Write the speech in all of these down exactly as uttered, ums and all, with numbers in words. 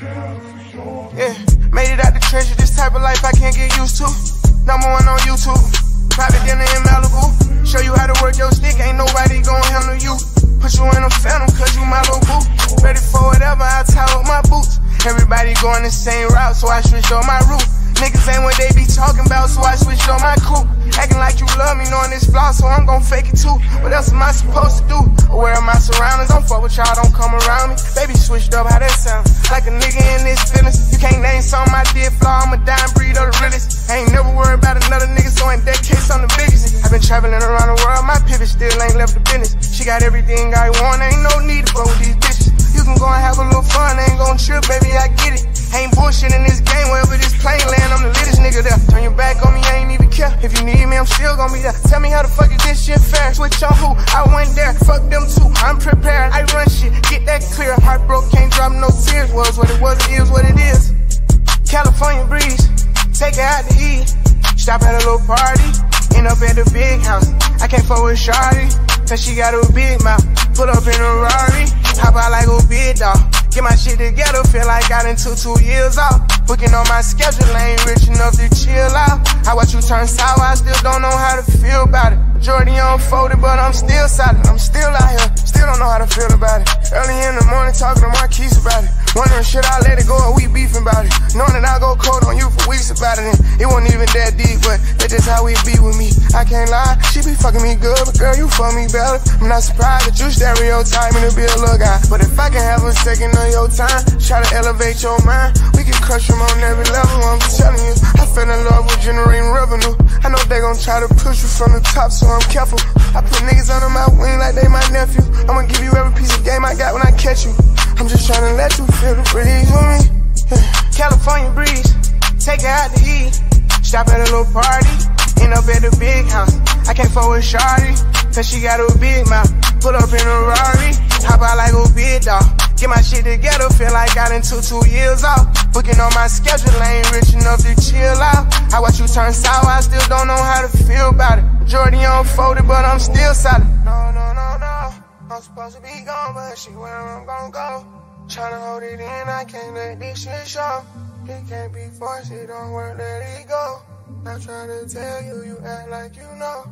Yeah, made it out the trenches, this type of life I can't get used to. Number one on YouTube, private dinner in Malibu. Show you how to work your stick, ain't nobody gon' handle you. Put you in a phantom, cause you my little boo. Ready for whatever, I tie up my boots. Everybody going the same route, so I switched on my route. Niggas ain't what they be talking about, so I switched on my coupe. Acting like you love me, knowing this flaw, so I'm gon' fake it too. What else am I supposed to do? Aware of my surroundings, don't fuck with y'all, don't come around me. Baby switched up, how that sound? Like a nigga in this feelings. You can't name something I did flaw, I'm a dying breed of the realest. I ain't never worried about another nigga, so in that case I'm the biggest. I've been traveling around the world, my pivot still ain't left the business. She got everything I want, ain't no need to fuck with these bitches. You can go and have a little fun, ain't gon' trip, baby, I get it. Ain't bullshit in this game, wherever this plane land, I'm the littest nigga there. Turn your back on me, I ain't even care. If you need me, I'm still gon' be there. Tell me how the fuck is this shit fair? Switch on who? I went there, fuck them too, I'm prepared. I run shit, get that clear. Heart broke, can't drop no tears. Was what it was, it is what it is. California breeze, take her out to eat. Stop at a little party, end up at the big house. I can't fuck with Shawty, cause she got a big mouth. Put up in a Rari, hop out like a big dog. Get my shit together, feel like I done took two years off. Booking on my schedule, I ain't rich enough to chill out. I watch you turn sour, I still don't know how to feel about it. Majority unfolded, but I'm still solid. I'm still out here, still don't know how to feel about it. Early in the morning, talking to Marquise about it. Wondering, should I let it go or we beefing about it? Knowing that I go cold on you for weeks about it. And it wasn't even that deep, but that's just how we be with me. I can't lie, she be fucking me good, but girl, you fuck me better. I'm not surprised that you stereotype me to be a little guy. But if I can have a second of your time, try to elevate your mind, we can crush them on every level. I'm telling you, I fell in love with generating revenue. I know they gon' try to push you from the top, so I'm careful. I put niggas under my wing like they my nephew. I'ma give you every piece of game I got when I catch you. I'm just trying to let you feel the breeze with me. Yeah. California breeze, take her out to eat. Stop at a little party, end up at the big house. I can't fuck with Shawty, cause she got a big mouth. Put up in a Rari, hop out like a big dog. Get my shit together, feel like I done took two years off. Booking on my schedule, I ain't rich enough to chill out. I watch you turn sour, I still don't know how to feel about it. Majority unfolded, but I'm still solid. No, no, no, no, I'm supposed to be gone, but she where I'm gon' go. Tryna hold it in, I can't let this shit show. It can't be forced, it don't work, let it go. I'm tryna tell you, you act like you know.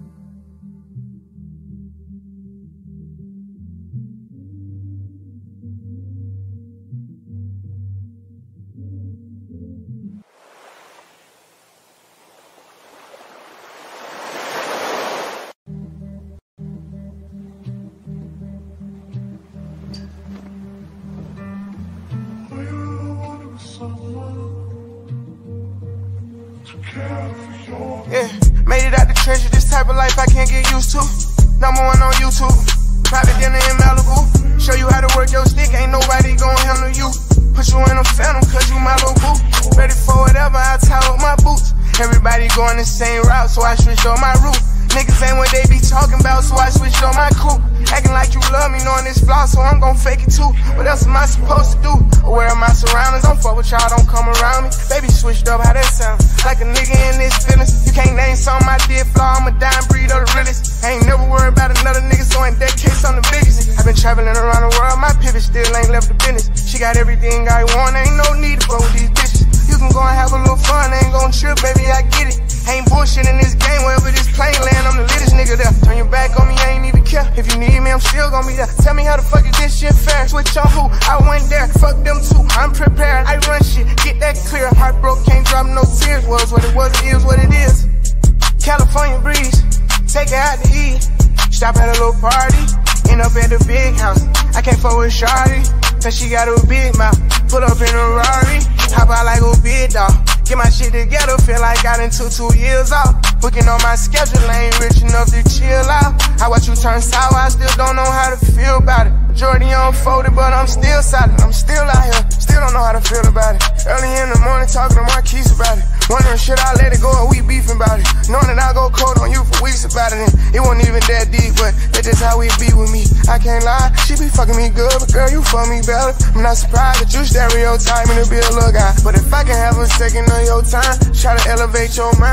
Yeah, made it out the trenches, this type of life I can't get used to. Number one on YouTube, private dinner in Malibu. Show you how to work your stick, ain't nobody gon' handle you. Put you in a phantom, cause you my little boo. Ready for whatever, I tie up my boots. Everybody going the same route, so I switched on my route. Niggas ain't what they be talking about, so I switched on my coupe. Acting like you love me, knowing this flaw, so I'm gon' fake it too. What else am I supposed to do? Aware of my surroundings, don't fuck with y'all, don't come around me. Baby switched up, how that sound? Like a nigga in this feelings. You can't name something I did flaw, I'm a dying breed of the realest. I ain't never worried about another nigga, so in that case I'm the biggest. I've been traveling around the world, my pivot still ain't left the business. She got everything I want, ain't no need to fuck with these bitches. You can go and have a little fun, ain't gon' trip, baby, I get it. Ain't bullshit in this game, wherever this plane land, I'm the littest nigga there. Turn your back on me, I ain't even care. If you need me, I'm still gon' be there. Tell me how the fuck is this shit fair? Switch on who? I went there, fuck them too, I'm prepared. I run shit, get that clear. Heart broke, can't drop no tears. Was what it was, it is what it is. California breeze, take her out to eat. Stop at a little party, end up at the big house. I can't fuck with Shawty, cause she got a big mouth. Put up in a Rari, hop out like a big dog. Get my shit together, feel like I done took two years off. Booking on my schedule, I ain't rich enough to chill out. I watch you turn sour, I still don't know how to feel about it. Majority unfolded, but I'm still solid. I'm still out here, still don't know how to feel about it. Early in the morning, talking to Marquise about it. Wondering, should I let it go or we beefing about it? Knowing that I go cold on you for weeks about it. And it wasn't even that deep, but that's just how we be with me. I can't lie, she be fucking me good, but girl, you fuck me better. I'm not surprised that you stereotype me to be a little guy. But if I can have a second of your time, try to elevate your mind, we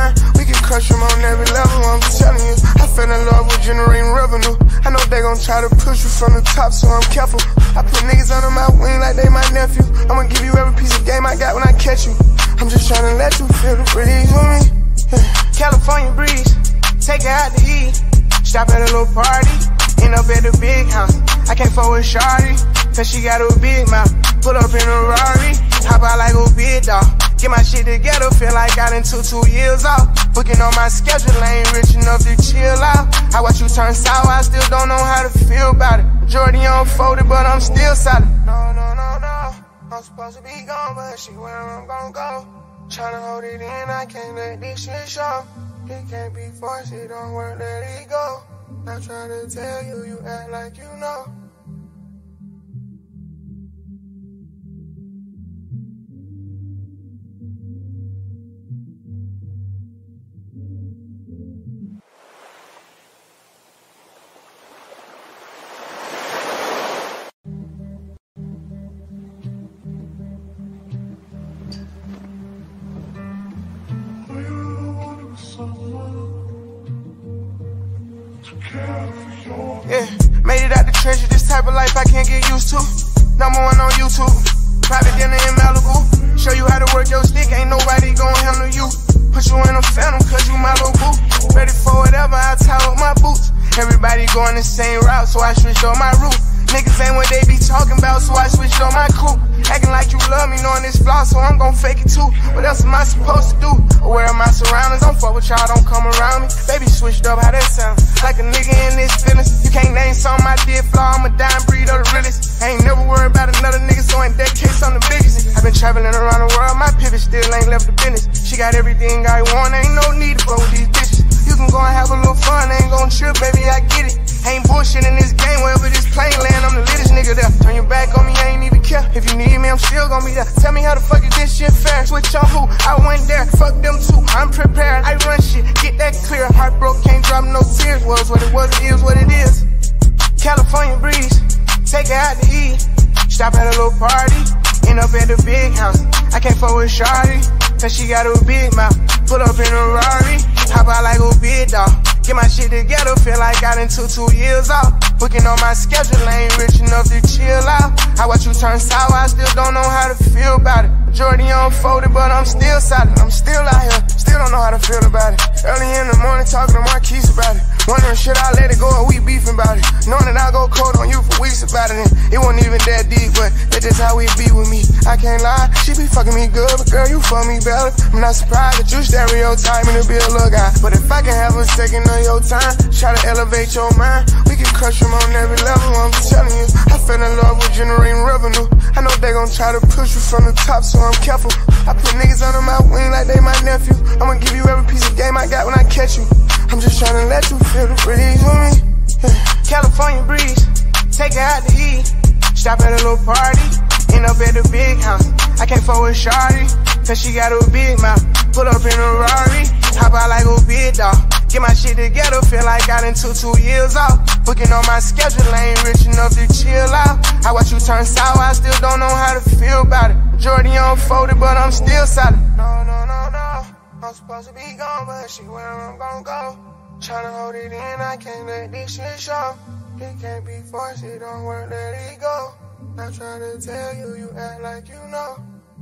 We can crush them on every level, I'm telling you. I fell in love with generating revenue. I know they gon' try to push you from the top, so I'm careful. I put niggas under my wing like they my nephew. I'ma give you every piece of game I got when I catch you. I'm just tryna let you feel the breeze with me. Yeah. California breeze, take her out to eat. Stop at a little party, end up at the big house. I can't fuck with shawty, cause she got a big mouth. Pull up in a Rari, hop out like a big dog. Get my shit together, feel like I done took two years off. Booking on my schedule, I ain't rich enough to chill out. I watch you turn sour, I still don't know how to feel about it. Jordan unfolded, but I'm still solid. No, no, no, no, I'm supposed to be gone, but she where I'm gon' go. Tryna hold it in, I can't let this shit show. It can't be forced, it don't work, let it go. I'm tryna tell you, you act like you know. Yeah, made it out the trenches, this type of life I can't get used to. Number one on YouTube, private dinner in Malibu. Show you how to work your stick, ain't nobody gon' handle you. Put you in a phantom, cause you my little boo. Ready for whatever, I tie up my boots. Everybody going the same route, so I switched on my route. Niggas ain't what they be talking about, so I switched on my crew. Acting like you love me, knowing this flaw, so I'm gon' fake it too. What else am I supposed to do? Aware of my surroundings, don't fuck with y'all, don't come around me. Baby switched up, how that sound? Like a nigga in this business. You can't name something I did flaw, I'm a dying breed of the realest. I ain't never worried about another nigga, so in that case I'm the biggest. I've been traveling around the world, my pivot still ain't left the business. She got everything I want, ain't no need to fuck with these bitches. You can go and have a little fun, ain't gon' trip, baby, I get it. Ain't bullshit in this game, wherever this plane land, I'm the littest nigga there. Turn your back on me, I ain't even care. If you need me, I'm still gon' be there. Tell me how the fuck is this shit fair? Switch on who? I went there, fuck them too, I'm prepared. I run shit, get that clear. Heart broke, can't drop no tears. Was what it was, it is what it is. California breeze, take her out to eat. Stop at a little party, end up at the big house. I can't fuck with shawty, cause she got a big mouth. Pull up in a Rari, hop out like a big dog. Get my shit together, feel like I done took two years off. Booking on my schedule, I ain't rich enough to chill out. I watch you turn sour, I still don't know how to feel about it. Jordan unfolded, but I'm still solid. I'm still out here, still don't know how to feel about it. Early in the morning, talking to Marquise about it. Wondering should I let it go or we beefing about it. Knowing that I go cold on you for weeks about it. And it wasn't even that deep, but that's just how we be with me. I can't lie, she be fucking me good, but girl, you fuck me better. I'm not surprised that you stereotype me to be a little guy. But if I can have a second of your time, try to elevate your mind, we can crush them on every level, I'm telling you. I fell in love with generating revenue. I know they gon' try to push you from the top, so I'm careful. I put niggas under my wing like they my nephew. I'ma give you every piece of game I got when I catch you. I'm just tryna let you feel the breeze with me. Yeah. California breeze, take her out to eat. Stop at a little party, end up at the big house. I can't fuck with shawty, cause she got a big mouth. Pull up in a Rari, hop out like a big dog. Get my shit together, feel like I done took two years off. Booking on my schedule, I ain't rich enough to chill out. I watch you turn sour, I still don't know how to feel about it. Jordan unfolded, but I'm still solid. No, no, no, no, I'm supposed to be gone, but she where I'm gon' go. Tryna hold it in, I can't let this shit show. It can't be forced, it don't work, let it go. I'm tryna tell you, you act like you know.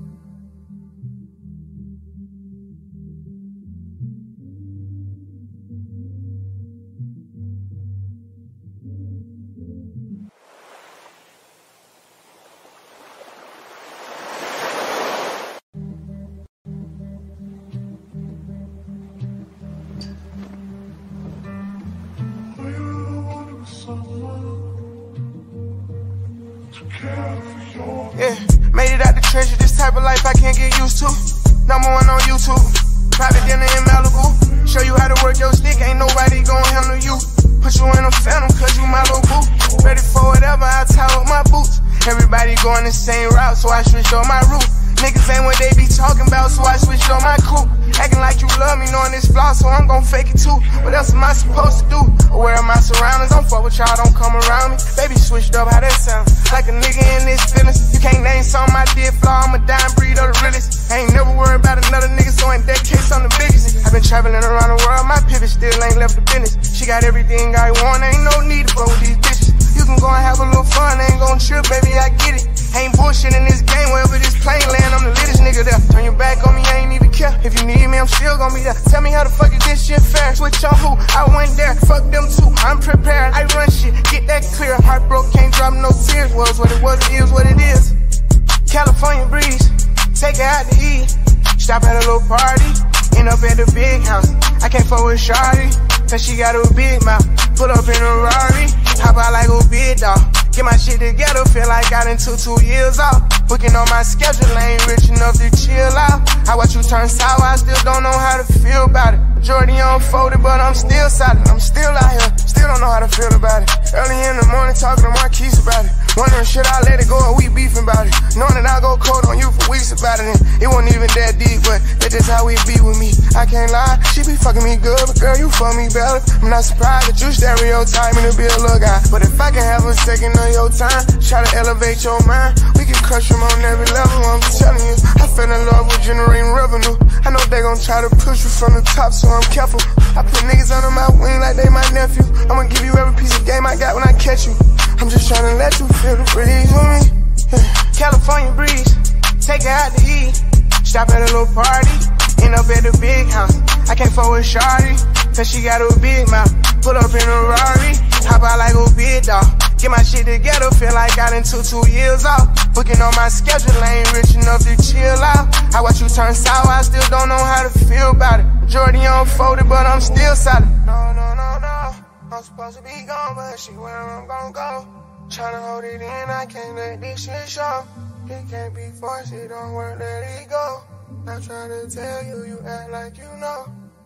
Yeah, made it out the trenches, this type of life I can't get used to. Number one on YouTube, private dinner in Malibu. Show you how to work your stick, ain't nobody gon' handle you. Put you in a phantom, cause you my little boo. Ready for whatever, I tie up my boots. Everybody going the same route, so I switched on my route. Niggas ain't what they be talking about, so I switched on my coupe. Acting like you love me, knowing this flaw, so I'm gon' fake it too. What else am I supposed to do? Aware of my surroundings, don't fuck with y'all, don't come around me. Baby switched up, how that sound? Like a nigga in this feelings. You can't name something I did flaw, I'm a dime breed of the realest. I ain't never worried about another nigga, so in that case I'm the biggest. I've been traveling around the world, my pivot still ain't left the business. She got everything I want, ain't no need to fuck with these bitches. You can go and have a little fun, ain't gon' trip, baby, I get it. Ain't bullshit in this game, wherever this plane land, I'm the littest nigga there. Turn your back on me, I ain't even care. If you need me, I'm still gon' be there. Tell me how the fuck is this shit fair? Switch on who? I went there, fuck them too, I'm prepared. I run shit, get that clear. Heart broke, can't drop no tears. Was what it was, it is what it is. California breeze, take her out to eat. Stop at a little party, end up at the big house. I can't fuck with Shawty, cause she got a big mouth. Put up in a Rari, hop out like a big dog. Get my shit together, feel like I done took two years off. Booking on my schedule, I ain't rich enough to chill out. I watch you turn sour, I still don't know how to feel about it. Majority unfolded, but I'm still solid. I'm still out here, still don't know how to feel about it. Early in the morning, talking to Marquise about it. Wondering, should I let it go or we beefing about it? Knowing that I go cold on you for weeks about it. And it wasn't even that deep, but that's just how it be with me. I can't lie, she be fucking me good, but girl, you fuck me better. I'm not surprised that you stereotype me to be a little guy. But if I can have a second of your time, try to elevate your mind, we can crush them on every level. I'm telling you, I fell in love with generating revenue. I know they gon' try to push you from the top, so I'm careful. I put niggas under my wing like they my nephew. I'ma give you every piece of game I got when I catch you. I'm just trying to let you feel the breeze with me. Yeah. California breeze, take her out to eat. Stop at a little party, end up at the big house. I can't fuck with Shawty, cause she got a big mouth. Put up in a Rari, hop out like a big dog. Get my shit together, feel like I done took two years off. Booking on my schedule, I ain't rich enough to chill out. I watch you turn sour, I still don't know how to feel about it. Majority unfolded, but I'm still solid. No, no, no, no, I'm supposed to be gone, but she where I'm gon' go. Tryna hold it in, I can't let this shit show. It can't be forced, it don't work, let it go. I'm tryna tell you, you act like you know.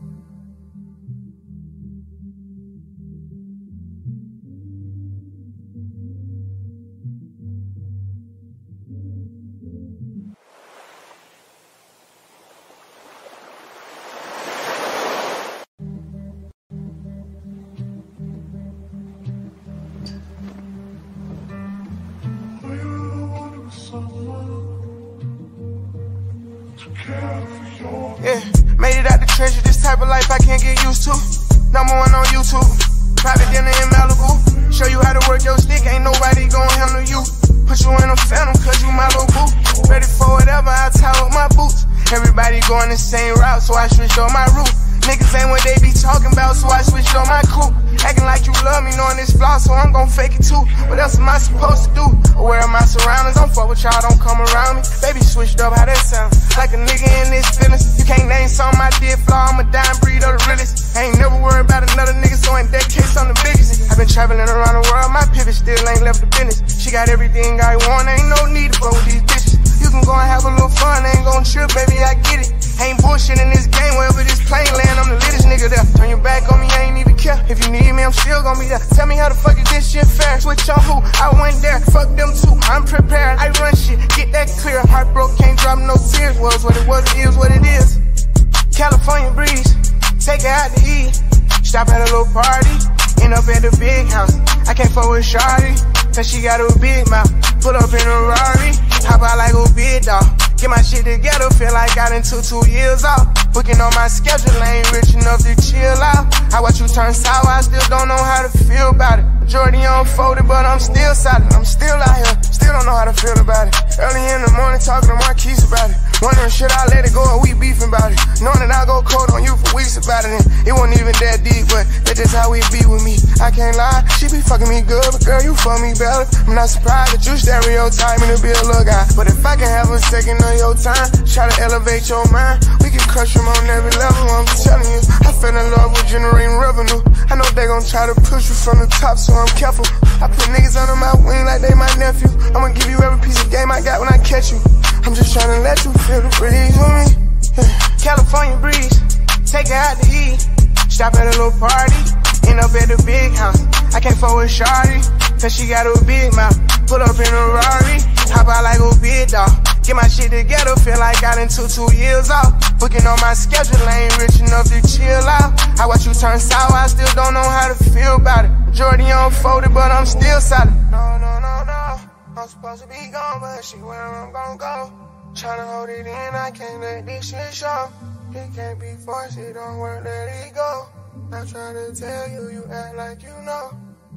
Yeah, made it out the treasure, this type of life I can't get used to. Number one on YouTube, private dinner in Malibu. Show you how to work your stick, ain't nobody gon' handle you. Put you in a phantom, cause you my little boo. Ready for whatever, I tie up my boots. Everybody going the same route, so I switched on my route. Niggas ain't what they be talking about, so I switched on my coupe. Acting like you love me, knowing this flaw, so I'm gon' fake it too. What else am I supposed to do? Aware of my surroundings, don't fuck with y'all, don't come around me. Baby switched up, how that sound? Like a nigga in this feelings. You can't name something I did flaw, I'm a dime breed of the realest. I ain't never worried about another nigga, so in that case I'm the biggest. I've been traveling around the world, my pivot still ain't left the business. She got everything I want, ain't no need to fuck with these bitches. You can go and have a little fun, ain't gon' trip, baby, I get it. Ain't bullshit in this game, wherever this plane land, I'm the littest nigga there. Turn your back on me, I ain't even care. If you need me, I'm still gon' be there. Tell me how the fuck is this shit fair? Switch on who? I went there, fuck them too, I'm prepared. I run shit, get that clear. Heart broke, can't drop no tears. Was what it was, it is what it is. California breeze, take her out to eat. Stop at a little party, end up at the big house. I can't fuck with Shawty, cause she got a big mouth. Put up in a Rari, hop out like a big dog. Get my shit together, feel like I done took two years off. Booking on my schedule, I ain't rich enough to chill out. I watch you turn sour, I still don't know how to feel about it. Majority unfolded, but I'm still solid. I'm still out here, still don't know how to feel about it. Early in the morning, talking to Marquise about it. Wondering, should I let it go or we beefing about it? Knowing that I go cold on you for weeks about it. And it wasn't even that deep, but that's just how it be with me. I can't lie, she be fucking me good, but girl, you fuck me better. I'm not surprised that you stereotype me to be a little guy. But if I can have a second of your time, try to elevate your mind, we can crush them on every level. I'm telling you, I fell in love with generating revenue. I know they gon' try to push you from the top, so I'm careful. I put niggas under my wing like they my nephew. I'ma give you every piece of game I got when I catch you. I'm just trying to let you feel the breeze with me. Yeah. California breeze, take her out to eat. Stop at a little party, end up at the big house. I can't fuck with Shawty, cause she got a big mouth. Put up in a Rari, hop out like a big dog. Get my shit together, feel like I done took two years off. Booking on my schedule, I ain't rich enough to chill out. I watch you turn sour, I still don't know how to feel about it. Majority unfolded, but I'm still solid. No, no, no, no, I'm supposed to be gone, but she where I'm gon' go. Tryna hold it in, I can't let this shit show. It can't be forced, it don't work, let it go. I try to tell you, you act like you know.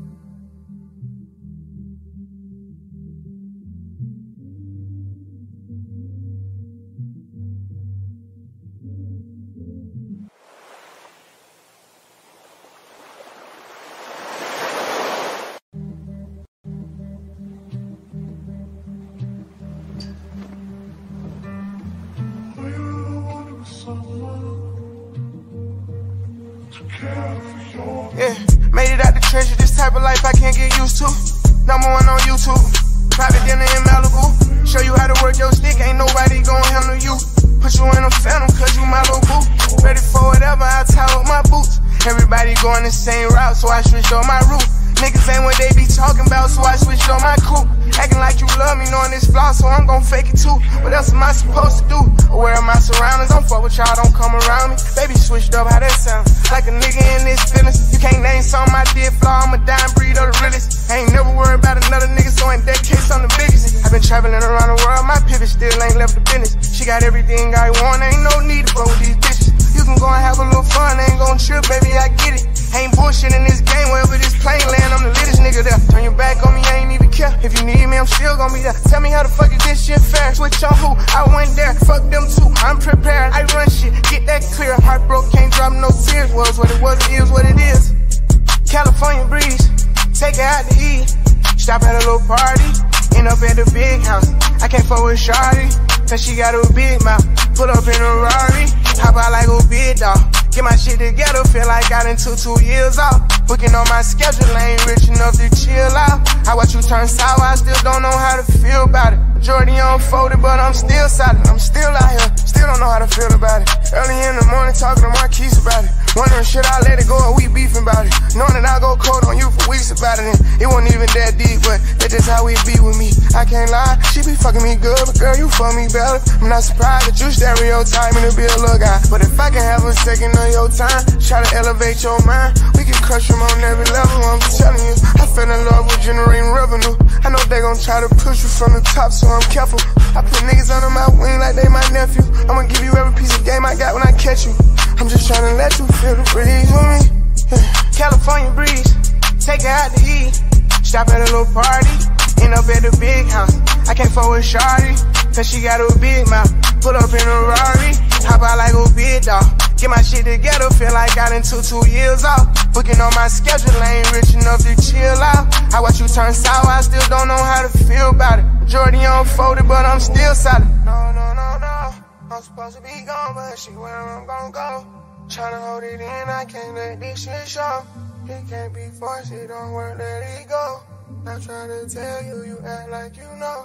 Yeah, made it out the treasure, this type of life I can't get used to. Number one on YouTube, private dinner in Malibu. Show you how to work your stick, ain't nobody gon' handle you. Put you in a phantom, cause you my little boo. Ready for whatever, I tie up my boots. Everybody going the same route, so I switched on my route. Niggas ain't what they be talking about, so I switched on my crew. Acting like you love me, knowing this flaw, so I'm gon' fake it too. What else am I supposed to do? Aware of my surroundings, don't fuck with y'all, don't come around me. Baby switched up, how that sound? Like a nigga in his feelings. You can't name something I did flaw, I'm a dime breed of the realest. I ain't never worried about another nigga, so in that case I'm the biggest. I've been traveling around the world, my pivot still ain't left the business. She got everything I want, ain't no need to fuck with these bitches. You can go and have a little fun, ain't gon' trip, baby, I get it. Ain't bullshit in this game, wherever this plane land, I'm the littest nigga there. Turn your back on me, I ain't even care. If you need me, I'm still gon' be there. Tell me how the fuck is this shit fair? Switch on who? I went there, fuck them too, I'm prepared. I run shit, get that clear. Heart broke, can't drop no tears. Was what it was, it is what it is. California breeze, take her out to eat. Stop at a little party, end up at the big house. I can't fuck with Shawty, cause she got a big mouth. Pull up in a Rari, hop out like a big dog. Get my shit together, feel like I done took two years off. Booking on my schedule, I ain't rich enough to chill out. I watch you turn sour, I still don't know how to feel about it. Majority unfolded, but I'm still solid. I'm still out here, still don't know how to feel about it. Early in the morning, talking to Marquise about it. Wondering, should I let it go or we beefing about it? Knowing that I go cold on you for weeks about it, and it wasn't even that deep, but that's just how we be with me. I can't lie, she be fucking me good, but girl, you fuck me better. I'm not surprised that you stereotype me to be a little guy, but if I can have a second of your time, try to elevate your mind, we can crush them on every level. I'm telling you, I fell in love with generating revenue. I know they gon' try to push you from the top, so I'm careful. I put niggas under my wing like they my nephew. I'ma give you every piece of game I got when I catch you. I'm just trying to let you feel the breeze with me. Yeah. California breeze, take her out to eat. Stop at a little party, end up at the big house. I can't fuck with Shawty, cause she got a big mouth. Pull up in a Rari, hop out like a big dog. Get my shit together, feel like I done took two years off. Booking on my schedule, I ain't rich enough to chill out. I watch you turn sour, I still don't know how to feel about it. Majority unfolded, but I'm still solid. No, no, no, no, I'm supposed to be gone, but she where I'm gon' go. Tryna hold it in, I can't let this shit show. It can't be forced, it don't work, let it go. I try to tell you, you act like you know.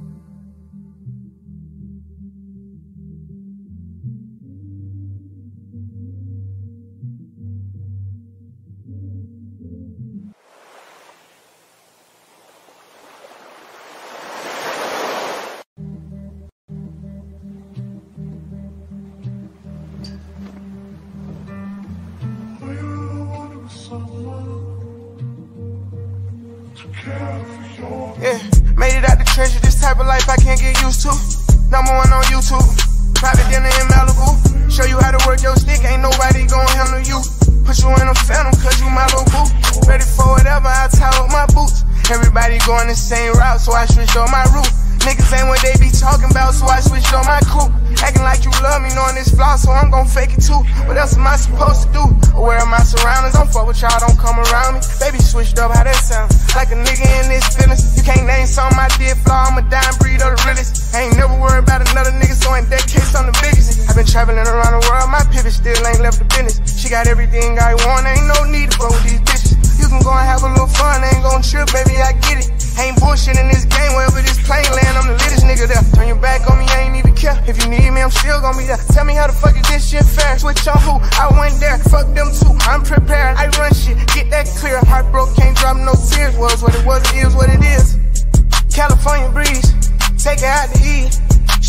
Yeah, made it out the treasure, this type of life I can't get used to. Number one on YouTube, private dinner in Malibu. Show you how to work your stick, ain't nobody gon' handle you. Put you in a phantom, cause you my little boo. Ready for whatever, I tie up my boots. Everybody going the same route, so I switched on my route. Niggas ain't what they be talking about, so I switched on my crew. Acting like you love me, knowing this flaw, so I'm gon' fake it too. What else am I supposed to do? Aware of my surroundings, don't fuck with y'all, don't come around me. Baby switched up, how that sound? Like a nigga in his feelings. You can't name something I did flaw, I'm a dime breed of the realest. I ain't never worried about another nigga, so in that case I'm the biggest. I've been traveling around the world, my pivot still ain't left the business. She got everything I want, ain't no need to fuck with these bitches. You can go and have a little fun, ain't gon' trip, baby, I get it. Ain't bullshit in this game, wherever this plane land, I'm the littest nigga there. Turn your back on me, I ain't even care. If you need me, I'm still gon' be there. Tell me how the fuck is this shit fair? Switch on who? I went there, fuck them too, I'm prepared. I run shit, get that clear. Heart broke, can't drop no tears. Was what it was, it is what it is. California breeze, take her out to eat.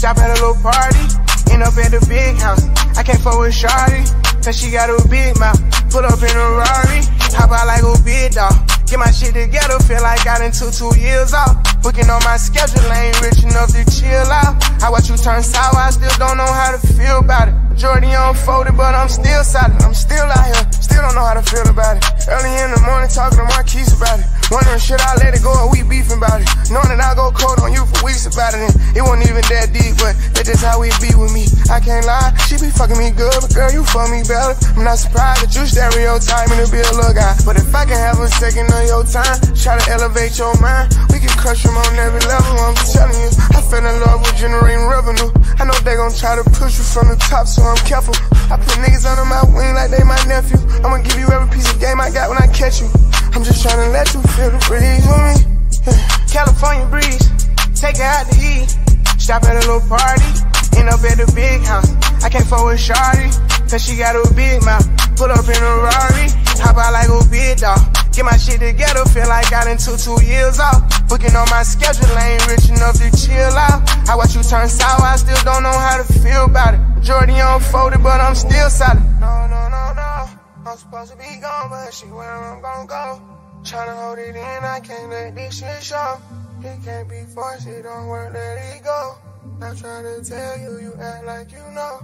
Stop at a little party, end up at the big house. I can't fuck with shawty, cause she got a big mouth. Put up in a Rari, hop out like a big dog. Get my shit together, feel like I done took two years off. Booking on my schedule, I ain't rich enough to chill out. I watch you turn sour, I still don't know how to feel about it. Majority unfolded, but I'm still solid. I'm still out here, still don't know how to feel about it. Early in the morning, talking to Marquise about it. Wondering, should I let it go or we beefing about it? Knowing that I go cold on you for weeks about it, and it wasn't even that deep, but that's just how we be with me. I can't lie, she be fucking me good, but girl, you fuck me better. I'm not surprised that you stereotype me to be a little guy, but if I can have a second of your time, try to elevate your mind, we can crush them on every level. I'm telling you, I fell in love with generating revenue. I know they gon' try to push you from the top, so I'm careful. I put niggas under my wing like they my nephew. I'ma give you every piece of game I got when I catch you. I'm just tryna let you feel the breeze with me. Yeah. California breeze, take her out to eat. Stop at a little party, end up at the big house. I can't fuck with shawty, cause she got a big mouth. Put up in a Rari, hop out like a big dog. Get my shit together, feel like I done took two years off. Booking on my schedule, I ain't rich enough to chill out. I watch you turn sour, I still don't know how to feel about it. Majority unfolded, but I'm still solid. No, no, no, no, I'm supposed to be gone, but she where I'm gon' go. Tryna hold it in, I can't let this shit show. It can't be forced, it don't work, let it go. I'm trying to tell you, you act like you know.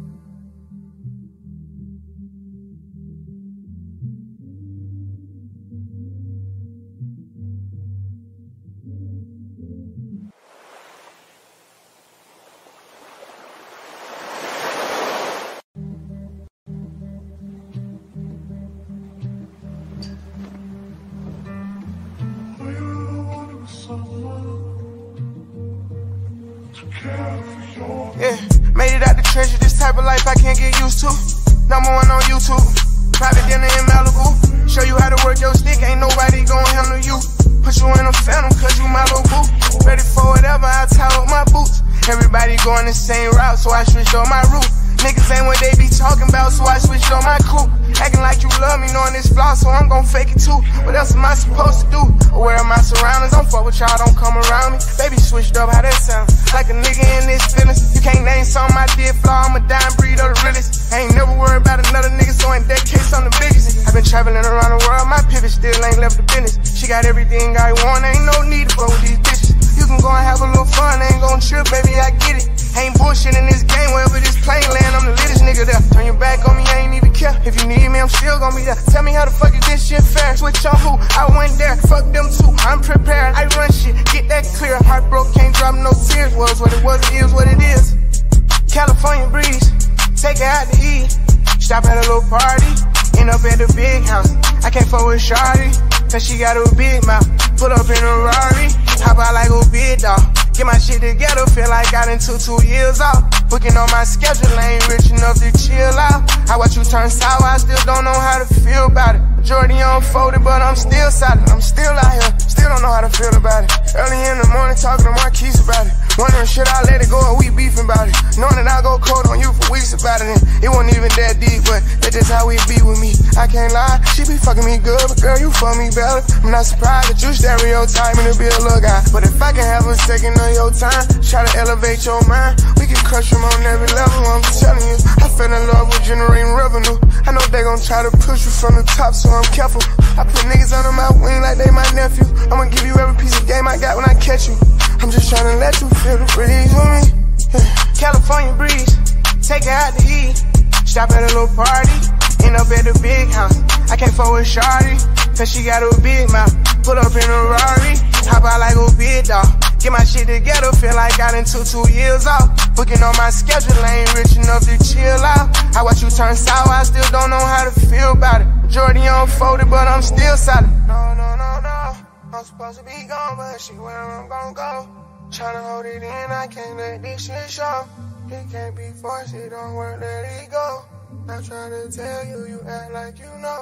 Yeah, made it out the treasure, this type of life I can't get used to. Number one on YouTube, private dinner in Malibu. Show you how to work your stick, ain't nobody gon' handle you. Put you in a phantom, cause you my little boo. Ready for whatever, I tie up my boots. Everybody going the same route, so I switched on my route. Niggas ain't what they be talking about, so I switched on my crew. Acting like you love me, knowing this flaw, so I'm gon' fake it too. What else am I supposed to do? Aware of my surroundings, don't fuck with y'all, don't come around me. Baby switched up, how that sound? Like a nigga in this feelings. You can't name something I did flaw, I'm a dying breed of the realest. I ain't never worried about another nigga, so in that case I'm the biggest. I've been traveling around the world, my pivot still ain't left the business. She got everything I want, ain't no need to fuck with these bitches. You can go and have a little fun, ain't gon' trip, baby, I get it. Ain't bullshit in this game, wherever this plane land, I'm the littest nigga there. Turn your back on me, I ain't even care. If you need me, I'm still gon' be there. Tell me how the fuck is this shit fair? Switch on who? I went there, fuck them too, I'm prepared. I run shit, get that clear. Heart broke, can't drop no tears. Was what it was, it is what it is. California breeze, take her out to eat. Stop at a little party, end up at the big house. I can't fuck with shawty, cause she got a big mouth. Put up in a Rari, hop out like a big dog. Get my shit together, feel like I done took two years off. Booking on my schedule, I ain't rich enough to chill out. I watch you turn sour, I still don't know how to feel about it. Majority unfolded, but I'm still solid. I'm still out here, still don't know how to feel about it. Early in the morning, talking to Marquise about it. Wondering, should I let it go or we beefing about it? Knowing that I go cold on you for weeks about it, and it wasn't even that deep, but that's just how we be with me. I can't lie, she be fucking me good, but girl, you fuck me better. I'm not surprised that you stereotype me to be a little guy, but if I can have a second of your time, try to elevate your mind, we can crush them on every level. I'm telling you, I fell in love with generating revenue. I know they gon' try to push you from the top, so I'm careful. I put niggas under my wing like they my nephew. I'ma give you every piece of game I got when I catch you. I'm just tryna let you feel the breeze with me. Yeah. California breeze, take her out to eat. Stop at a little party, end up at the big house. I can't fuck with shawty, cause she got a big mouth. Put up in a Rari, hop out like a big dog. Get my shit together, feel like I done took two years off. Booking on my schedule, I ain't rich enough to chill out. I watch you turn sour, I still don't know how to feel about it. Majority unfolded, but I'm still solid. No, no, no, no, I'm supposed to be gone, but she where I'm gon' go. Tryna hold it in, I can't let this shit show. It can't be forced, it don't work, let it go. I'm tryna tell you, you act like you know.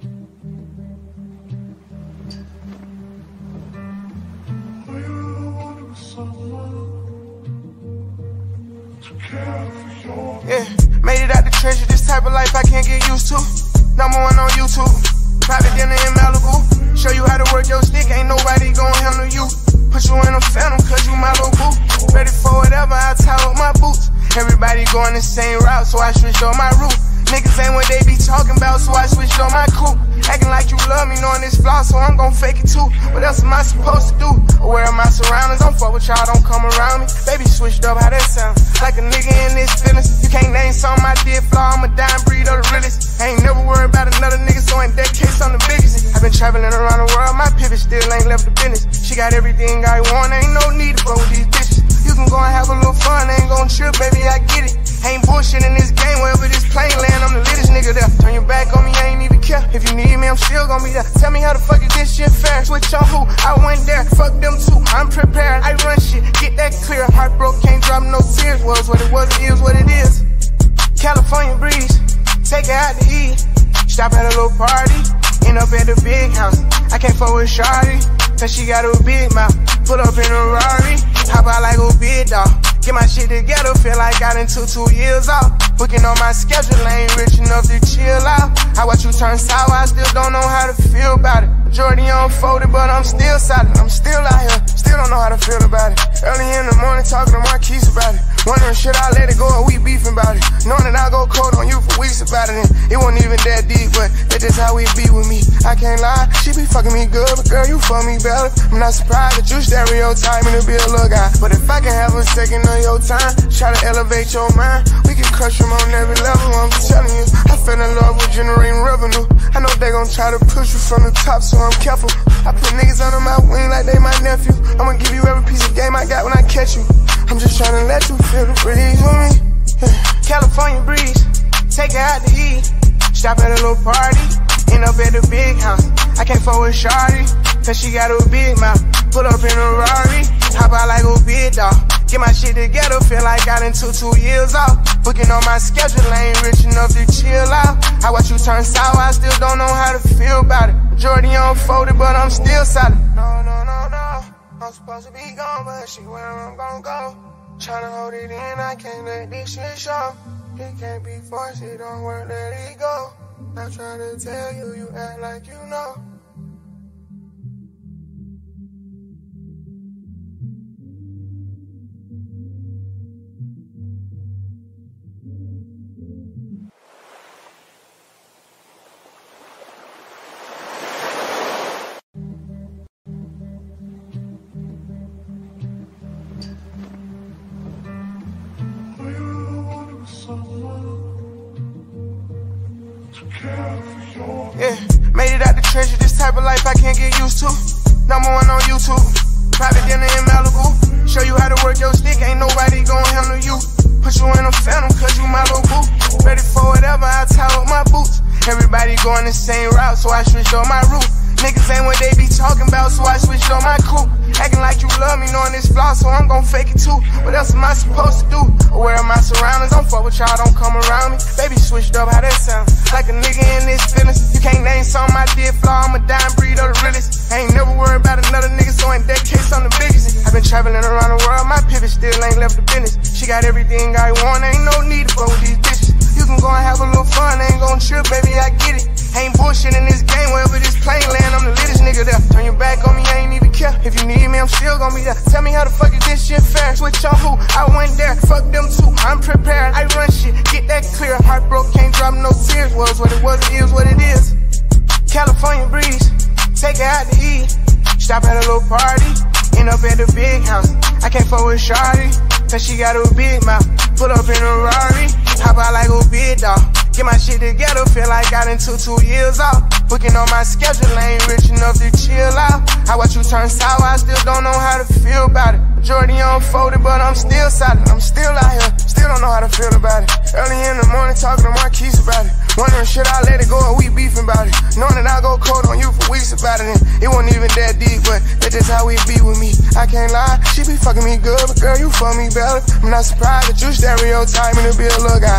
You type of life I can't get used to. Number one on YouTube, private dinner in Malibu. Show you how to work your stick, ain't nobody gon' handle you. Put you in a phantom, cause you my little boo. Ready for whatever, I tie up my boots. Everybody going the same route, so I switched on my route. Niggas ain't what they be talking about, so I switched on my coupe. Acting like you love me, knowing this flaw, so I'm gon' fake it too. What else am I supposed to do? Aware of my surroundings, don't fuck with y'all, don't come around me. Baby switched up, how that sound? Like a nigga in this feelings. You can't name something I did flaw, I'm a dying breed of the realest. I ain't never worried about another nigga, so in that case I'm the biggest. I've been traveling around the world, my pivot still ain't left the business. She got everything I want, ain't no need to fuck with these bitches. You can go and have a little fun, ain't gon' trip, baby, I get it. Ain't bullshit in this game, wherever this plane land, I'm the littest nigga there. Turn your back on me, I ain't even care. If you need me, I'm still gon' be there. Tell me how the fuck is this shit fair? Switch on who? I went there, fuck them too, I'm prepared. I run shit, get that clear. Heart broke, can't drop no tears. Was what it was, it is what it is. California breeze, take it out to eat. Stop at a little party, end up at the big house. I can't fuck with Shawty, cause she got a big mouth. Put up in a Rari, hop out like a big dog. Get my shit together, feel like I done took two years off. Booking on my schedule, I ain't rich enough to chill out. I watch you turn sour, I still don't know how to feel about it. Majority unfolded, but I'm still solid. I'm still out here, still don't know how to feel about it. Early in the morning, talking to Marquise about it. Wondering, should I let it go or we beefing about it? Knowing that I go cold on you for weeks about it, and it wasn't even that deep, but that's just how we be with me. I can't lie, she be fucking me good, but girl, you fuck me better. I'm not surprised that you stereotype me to be a little guy, but if I can have a second of your time, try to elevate your mind, we can crush them on every level. I'm telling you, I fell in love with generating revenue. I know they gon' try to push you from the top, so I'm careful. I put niggas under my wing like they my nephew. I'ma give you every piece of game I got when I catch you. I'm just trying to let you feel the breeze with me. California breeze, take it out to eat. Stop at a little party, end up at the big house. I can't fuck with Shawty, cause she got a big mouth. Put up in a Rari, hop out like a big dog. Get my shit together, feel like I done took two years off. Booking on my schedule, I ain't rich enough to chill out. I watch you turn sour, I still don't know how to feel about it. Majority unfolded, but I'm still solid. No, no, no, no, I'm supposed to be gone, but she where I'm gon' go. Tryna hold it in, I can't let this shit show. It can't be forced, it don't work, let it go. I'm trying to tell you, you act like you know. Yeah, made it out the trenches, this type of life I can't get used to. Number one on YouTube, private dinner in Malibu. Show you how to work your stick, ain't nobody gon' handle you. Put you in a phantom, cause you my little boo. Ready for whatever, I tie up my boots. Everybody going the same route, so I switched on my route. Niggas ain't what they be talking about, so I switched on my coupe. Acting like you love me, knowing this flaw, so I'm gon' fake it too. What else am I supposed to do? Aware of my surroundings, don't fuck with y'all, don't come around me. Baby switched up, how that sound? Like a nigga in this feelings. You can't name something I did flaw, I'm a dying breed of the realest. I ain't never worried about another nigga, so in that case I'm the biggest. I've been traveling around the world, my pivot still ain't left the business. She got everything I want, ain't no need to fuck with these bitches. You can go and have a little fun, ain't gon' trip, baby, I get it. Ain't bullshit in this game, wherever this plane land, I'm the littest nigga there. Turn your back on me, I ain't even care. If you need me, I'm still gon' be there. Tell me how the fuck is this shit fair? Switch on who? I went there, fuck them too, I'm prepared. I run shit, get that clear. Heart broke, can't drop no tears. Was what it was, it is what it is. California breeze, take it out to eat. Stop at a little party, end up at the big house. I can't fuck with Shawty, cause she got a big mouth. Put up in a Rari, hop out like a big dog. Get my shit together, feel like I done took two years off. Booking on my schedule, I ain't rich enough to chill out. I watch you turn sour, I still don't know how to feel about it. Majority unfolded, but I'm still solid. I'm still out here, still don't know how to feel about it. Early in the morning, talking to Marquise about it. Wondering, should I let it go or we beefing about it? Knowing that I go cold on you for weeks about it, and it wasn't even that deep, but that's just how we be with me. I can't lie, she be fucking me good, but girl, you fuck me better. I'm not surprised that you stereotype me to be a little guy, but if I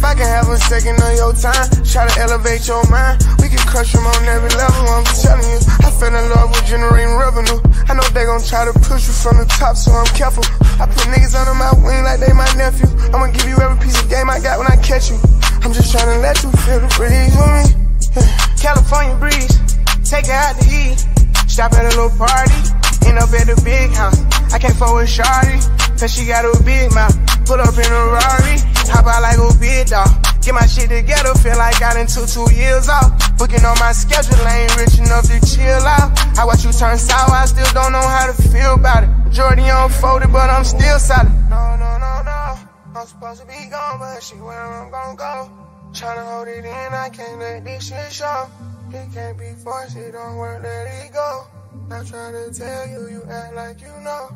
I can have a second of your time, try to elevate your mind, we can crush them on every level. I'm telling you, I fell in love with generating revenue. I know they gon' try to push you from the top, so I'm careful. I put niggas under my wing like they my nephew. I'ma give you every piece of game I got when I catch you. I'm just tryna let you feel the breeze with me. Yeah. California breeze, take her out to eat. Stop at a little party, end up at the big house. I can't fuck with shawty, cause she got a big mouth. Pull up in a Rari, hop out like a big dog. Get my shit together, feel like I done took two years off. Booking on my schedule, I ain't rich enough to chill out. I watch you turn sour, I still don't know how to feel about it. Jordan unfolded, but I'm still solid. No, no, no, no, I'm supposed to be gone, but she where I'm gon' go. Tryna hold it in, I can't let this shit show. It can't be forced, it don't work, let it go. I'm tryna tell you, you act like you know.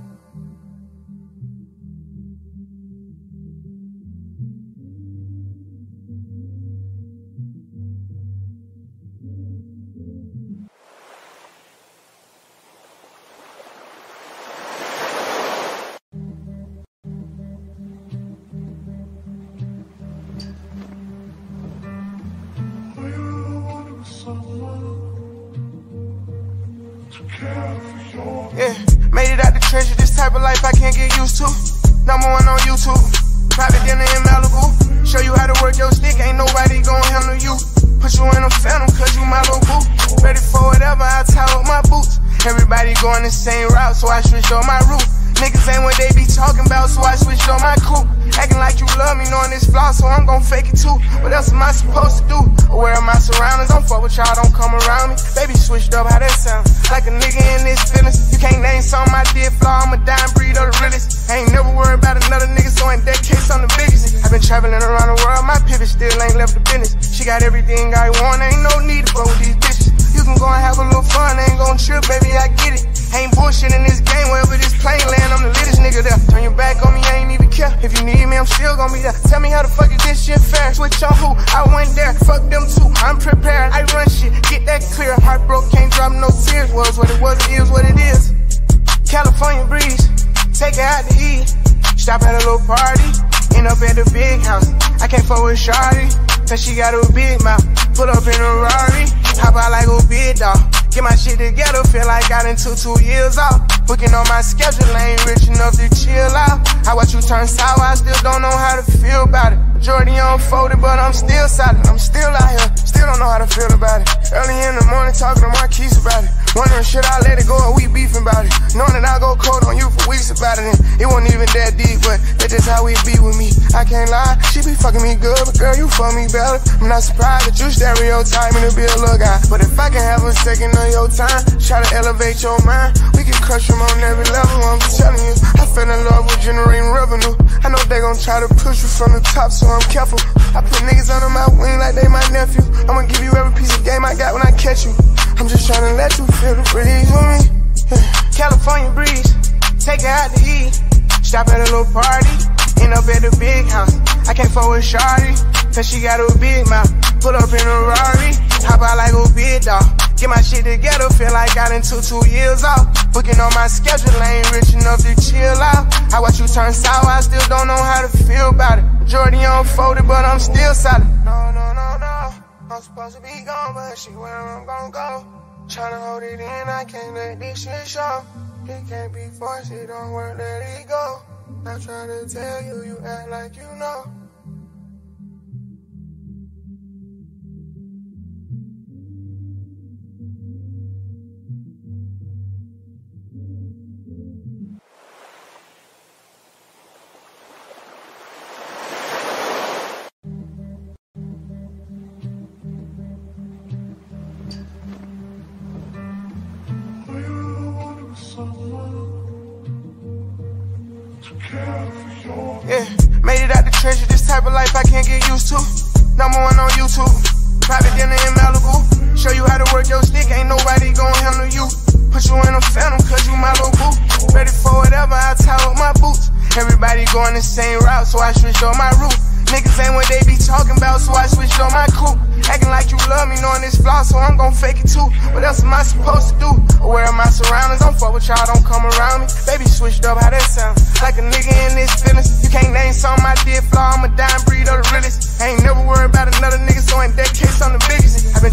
Yeah, made it out the trenches, this type of life I can't get used to. Number one on YouTube, private dinner in Malibu. Show you how to work your stick, ain't nobody gon' handle you. Put you in a phantom, cause you my little boo. Ready for whatever, I tie up my boots. Everybody going the same route, so I switched on my route. Niggas ain't what they be talking about, so I switched on my coupe. Acting like you love me, knowing this flaw, so I'm gon' fake it too. What else am I supposed to do? Aware of my surroundings, don't fuck with y'all, don't come around me. Baby switched up, how that sound? Like a nigga in this business. You can't name something I did flaw, I'm a dying breed of the realest. I ain't never worried about another nigga, so in that case I'm the biggest. I've been traveling around the world, my pivot still ain't left the business. She got everything I want, ain't no need to fuck with these bitches. You can go and have a little fun, ain't gon' trip, baby, I get it. Ain't bullshit in this game, wherever this plane land, I'm the littest nigga there. Turn your back on me, I ain't even care. If you need me, I'm still gon' be there. Tell me how the fuck is this shit fair? Switch on who? I went there, fuck them too, I'm prepared. I run shit, get that clear. Heart broke, can't drop no tears. Was what it was, it is what it is. California breeze, take her out to eat. Stop at a little party, end up at the big house. I can't fuck with shawty, cause she got a big mouth. Pull up in a Rari, hop out like a big dog. Get my shit together, feel like I done took two years off. Booking on my schedule, I ain't rich enough to chill out. I watch you turn sour, I still don't know how to feel about it. Jordan unfolded, but I'm still solid. I'm still out here, still don't know how to feel about it. Early in the morning, talking to Marquise about it. Wondering, should I let it go or we beefing about it? Knowing that I go cold on you for weeks about it. And it wasn't even that deep, but that's just how it be with me. I can't lie, she be fucking me good, but girl, you fuck me better. I'm not surprised that you stereotype me to be a little guy. But if I can have a second of your time, try to elevate your mind, we can crush them on every level. I'm telling you, I fell in love with generating revenue. I know they gon' try to push you from the top, so I'm careful. I put niggas under my wing like they my nephew. I'ma give you every piece of game I got when I catch you. I'm just tryna let you feel the breeze with me. Yeah. California breeze, take her out to eat. Stop at a little party, end up at the big house. I can't fuck with shawty, cause she got a big mouth. Pull up in a Rari, hop out like a big dog. Get my shit together, feel like I done took two years off. Booking on my schedule, I ain't rich enough to chill out. I watch you turn sour, I still don't know how to feel about it. Jordan unfolded, but I'm still solid. No, no, no, no, I'm supposed to be gone, but she where I'm gon' go. Tryna hold it in, I can't let this shit show. It can't be forced, it don't work, let it go. I'm tryna tell you, you act like you know. Yeah, made it out the trenches, this type of life I can't get used to. Number one on YouTube, private dinner in Malibu. Show you how to work your stick, ain't nobody gon' handle you. Put you in a phantom, cause you my little boo. Ready for whatever, I tie up my boots. Everybody going the same route, so I switched on my route. Niggas ain't what they be talking about, so I switched on my coupe. Acting like you love me, knowing this flaw, so I'm gon' fake it too. What else am I supposed to do? Aware of my surroundings, don't fuck with y'all, don't come around me. Baby switched up, how that sound? Like a nigga in this business. You can't name something I did flaw, I'm a dying breed of the realest. Ain't never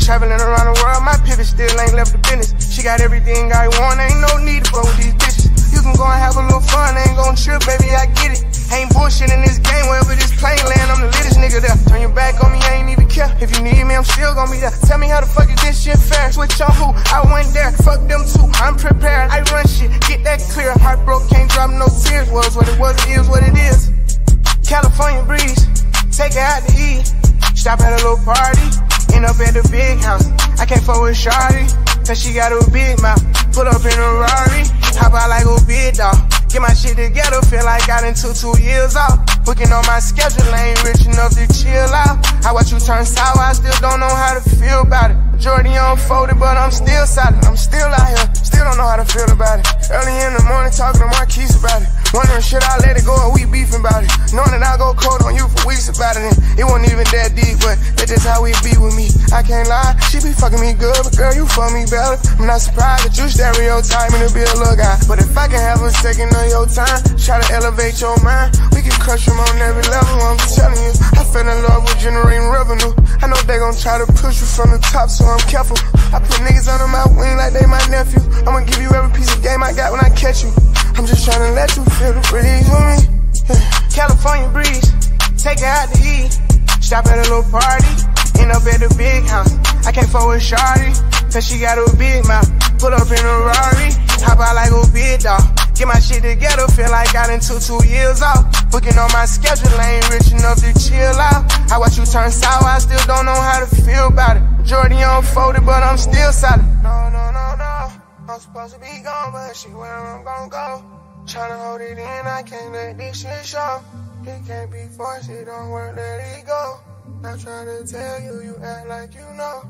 traveling around the world, my pivot still ain't left the business. She got everything I want, ain't no need to go with these bitches. You can go and have a little fun, ain't gon' trip, baby, I get it. Ain't bullshit in this game, wherever this plane land, I'm the littest nigga there. Turn your back on me, I ain't even care. If you need me, I'm still gon' be there. Tell me how the fuck is this shit fair? Switch on who? I went there, fuck them too, I'm prepared. I run shit, get that clear. Heart broke, can't drop no tears. Was what it was, it is what it is. California breeze, take her out to eat. Stop at a little party, end up at the big house. I can't fuck with Shawty, cause she got a big mouth. Pull up in a Rari, hop out like a big dog. Get my shit together, feel like I done took two years off. Booking on my schedule, ain't rich enough to chill out. I watch you turn sour, I still don't know how to feel about it. Majority unfolded, but I'm still solid. I'm still out here, still don't know how to feel about it. Early in the morning, talking to Marquise about it. Wondering, should I let it go or we beefing about it? Knowing that I go cold on you for weeks about it. And it wasn't even that deep, but that's just how we be with me. I can't lie, she be fucking me good, but girl, you fuck me better. I'm not surprised that you stereotyping to be a little guy. But if I can have a second of your time, try to elevate your mind, we can crush them on every level. I'm telling you, I fell in love with generating revenue. I know they gon' try to push you from the top, so I'm careful. I put niggas under my wing like they my nephew. I'ma give you every piece of game I got when I catch you. I'm just trying to let you feel the breeze with me. Yeah. California breeze, take her out to eat. Stop at a little party, end up at the big house. I can't fuck with Shawty, cause she got a big mouth. Pull up in a Rari, hop out like a big dog. Get my shit together, feel like I done took two years off. Booking on my schedule, ain't rich enough to chill out. I watch you turn sour, I still don't know how to feel about it. Majority unfolded, but I'm still solid. No, no, no, no, I'm supposed to be gone, but she where I'm gon' go. Tryna hold it in, I can't let this shit show. It can't be forced, it don't work, let it go. I'm tryna tell you, you act like you know.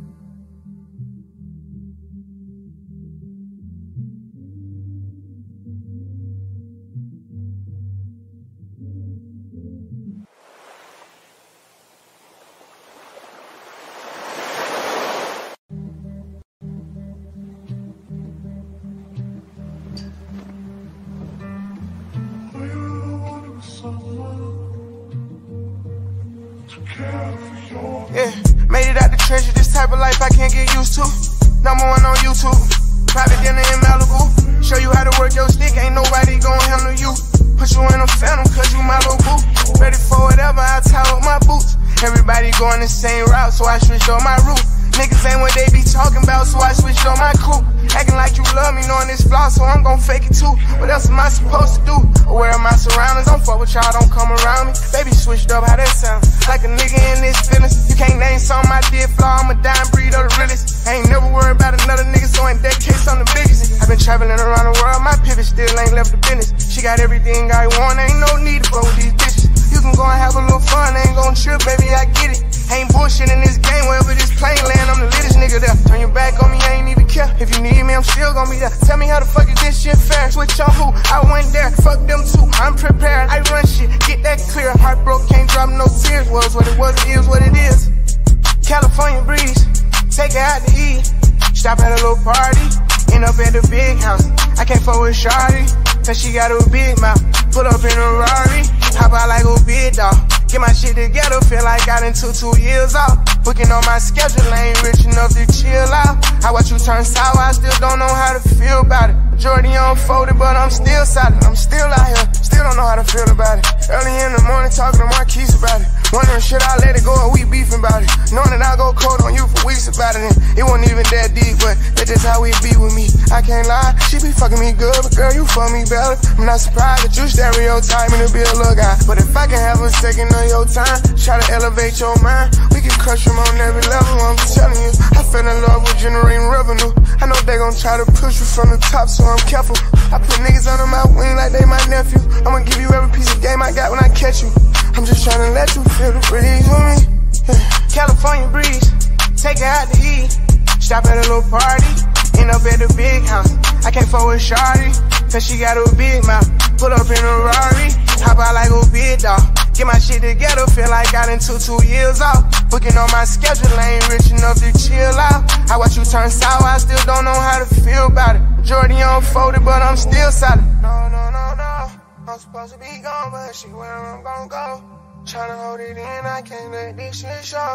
Yeah, made it out the treasure, this type of life I can't get used to. Number one on YouTube, private dinner in Malibu. Show you how to work your stick, ain't nobody gon' handle you. Put you in a phantom, cause you my little boo. Ready for whatever, I tie up my boots. Everybody going the same route, so I switched on my route. Niggas ain't what they be talking about, so I switched on my crew. Acting like you love me, knowing this flaw, so I'm gon' fake it too. What else am I supposed to do? Aware of my surroundings, don't fuck with y'all, don't come around me. Baby switched up, how that sound? Like a nigga in this business. You can't name something I did flaw, I'm a dying breed of the realest. I ain't never worried about another nigga, so in that case I'm the biggest. I've been traveling around the world, my pivot still ain't left the business. She got everything I want, ain't no need to go with these bitches. You can go and have a little fun, ain't gon' trip, baby, I get it. Ain't bullshit in this game, wherever this plane land, I'm the littest nigga there. Turn your back on me, I ain't even care. If you need me, I'm still gon' be there. Tell me how the fuck is this shit fair? Switch on who? I went there, fuck them too, I'm prepared. I run shit, get that clear. Heart broke, can't drop no tears. Was what it was, it is what it is. California breeze, take her out to eat. Stop at a little party, end up at the big house. I can't fuck with Shawty, cause she got a big mouth. Pull up in a Rari, hop out like a big dog. Get my shit together, feel like I done took two years off. Booking on my schedule, ain't rich enough to chill out. I watch you turn sour, I still don't know how to feel about it. Majority unfolded, but I'm still solid. I'm still out here, still don't know how to feel about it. Early in the morning, talking to Marquise about it. Wondering, should I let it go or we beefing about it? Knowing that I go cold on you for weeks about it. And it wasn't even that deep, but that's just how we be with me. I can't lie, she be fucking me good, but girl, you fuck me better. I'm not surprised that you stereotyping to be a little guy. But if I can have a second of your time, try to elevate your mind, we can crush them on every level. I'm telling you, I fell in love with generating revenue. I know they gon' try to push you from the top, so I'm careful. I put niggas under my wing like they my nephew. I'ma give you every piece of game I got when I catch you. I'm just trying to let you feel the breeze with me. Yeah. California breeze, take her out to eat. Stop at a little party, end up at the big house. I can't fuck with Shawty, cause she got a big mouth. Pull up in a Rari, hop out like a big dog. Get my shit together, feel like I done took two years off. Booking on my schedule, ain't rich enough to chill out. I watch you turn sour, I still don't know how to feel about it. Majority unfolded, but I'm still solid. No, no, no, no, I'm supposed to be gone, but she where I'm gon' go. Tryna hold it in, I can't let this shit show.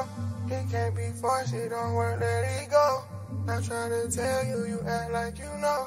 It can't be forced, it don't work, let it go. I'm trying to tell you, you act like you know.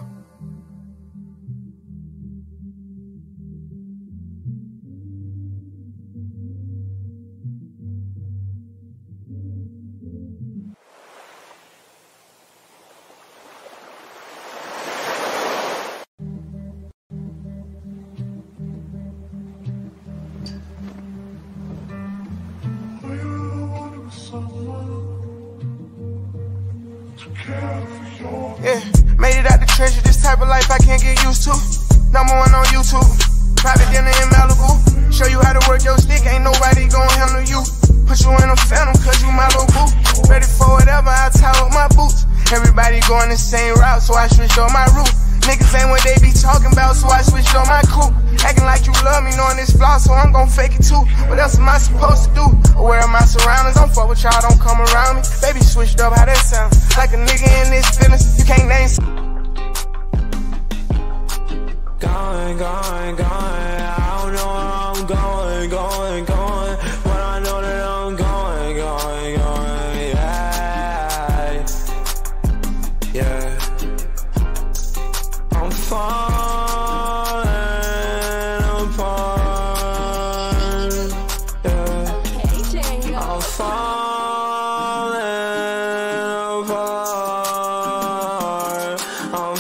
Yeah, made it out the treasure, this type of life I can't get used to. Number one on YouTube, private dinner in Malibu. Show you how to work your stick, ain't nobody gon' handle you. Put you in a phantom, cause you my little boo. Ready for whatever, I tie up my boots. Everybody going the same route, so I switched on my route. Niggas ain't what they be talking about, so I switched on my crew. Acting like you love me, knowing this flaw, so I'm gon' fake it too. What else am I supposed to do? Aware of my surroundings, don't fuck with y'all, don't come around me. Baby switched up, how that sound? Like a nigga in this feelings, you can't name. Going, going, going, I don't know where I'm going, going, going. But I know that I'm going, going, going, yeah, yeah. I'm falling apart, yeah. I'm falling apart. I'm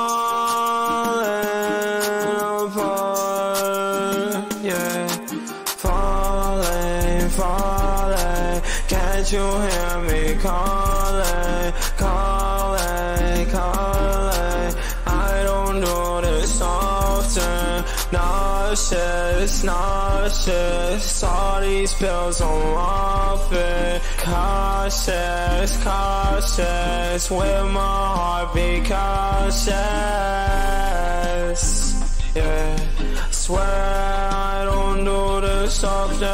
falling apart, yeah. Falling, falling. Can't you hear me calling, calling, calling? I don't do this often. Nauseous, nauseous. All these pills I'm off it. Cautious, cautious. With my heart be cautious, yeah. Swear I don't do this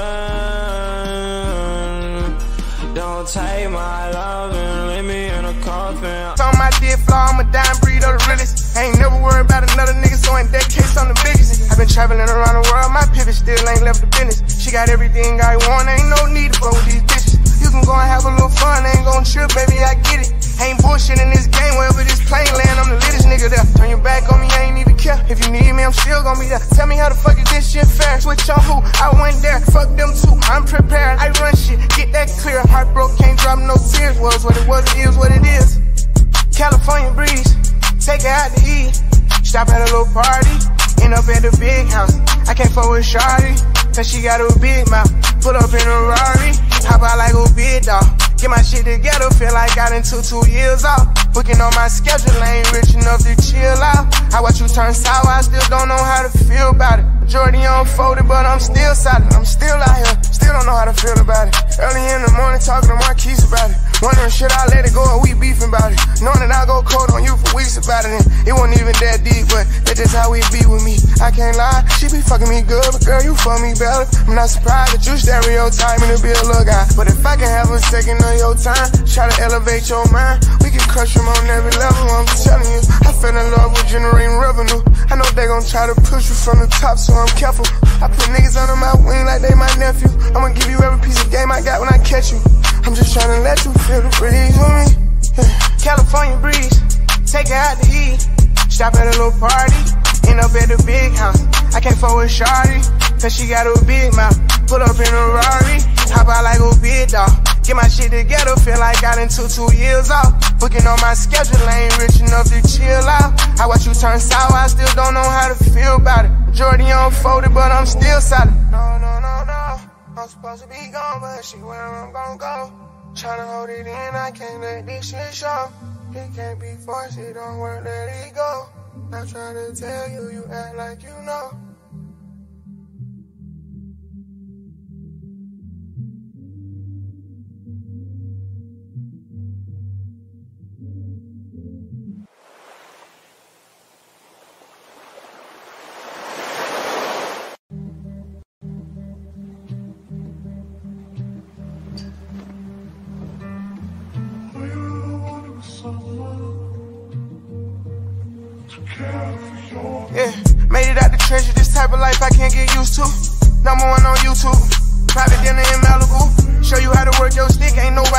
often. Don't take my love and leave me in a coffin. On my dead flaw, I'm a dying breed of the realest. Ain't never worried about another nigga, so in that case I'm the biggest. I've been traveling around the world, my pivot still ain't left the business. She got everything I want, ain't no need to fuck with these bitches. You can go and have a little fun, ain't gon' trip, baby, I get it. Ain't bullshit in this game, wherever this plane land, I'm the littest nigga there. Turn your back on me, I ain't even care. If you need me, I'm still gon' be there. Tell me how the fuck is this shit fair? Switch on who? I went there, fuck them too, I'm prepared. I run shit, get that clear. Heart broke, can't drop no tears. Was what it was, it is what it is. California breeze, take her out to eat. Stop at a little party, end up at the big house. I can't fuck with Shawty, cause she got a big mouth. Put up in a Rari, hop out like a big dog. Get my shit together, feel like I done took two years off. Booking on my schedule, I ain't rich enough to chill out. I watch you turn sour, I still don't know how to feel about it. Majority unfolded, but I'm still solid. I'm still out here, still don't know how to feel about it. Early in the morning, talking to Marquise about it. Wondering, should I let it go or we beefing about it? Knowing that I go cold on you for weeks about it. And it wasn't even that deep, but that's just how it be with me. I can't lie, she be fucking me good, but girl, you fuck me better. I'm not surprised that you stereotype me to be a little guy. But if I can have a second of your time, try to elevate your mind, we can crush them on every level. I'm telling you, I fell in love with generating revenue. I know they gon' try to push you from the top, so I'm careful. I put niggas under my wing like they my nephew. I'ma give you every piece of game I got when I catch you. I'm just trying to let you feel the breeze with me. California breeze, take her out to eat. Stop at a little party, end up at the big house. I can't fuck with Shawty, cause she got a big mouth. Put up in a Rari, hop out like a big dog. Get my shit together, feel like I done took two years off. Booking on my schedule, I ain't rich enough to chill out. I watch you turn sour, I still don't know how to feel about it. Majority unfolded, but I'm still solid. No, no, no, no, I'm supposed to be gone, but she where I'm gon' go. Tryna hold it in, I can't let this shit show. It can't be forced, it don't work, let it go. I'm trying to tell you, you act like you know. Yeah, made it out the treasure, this type of life I can't get used to. Number one on YouTube, private dinner in Malibu. Show you how to work your stick, ain't nobody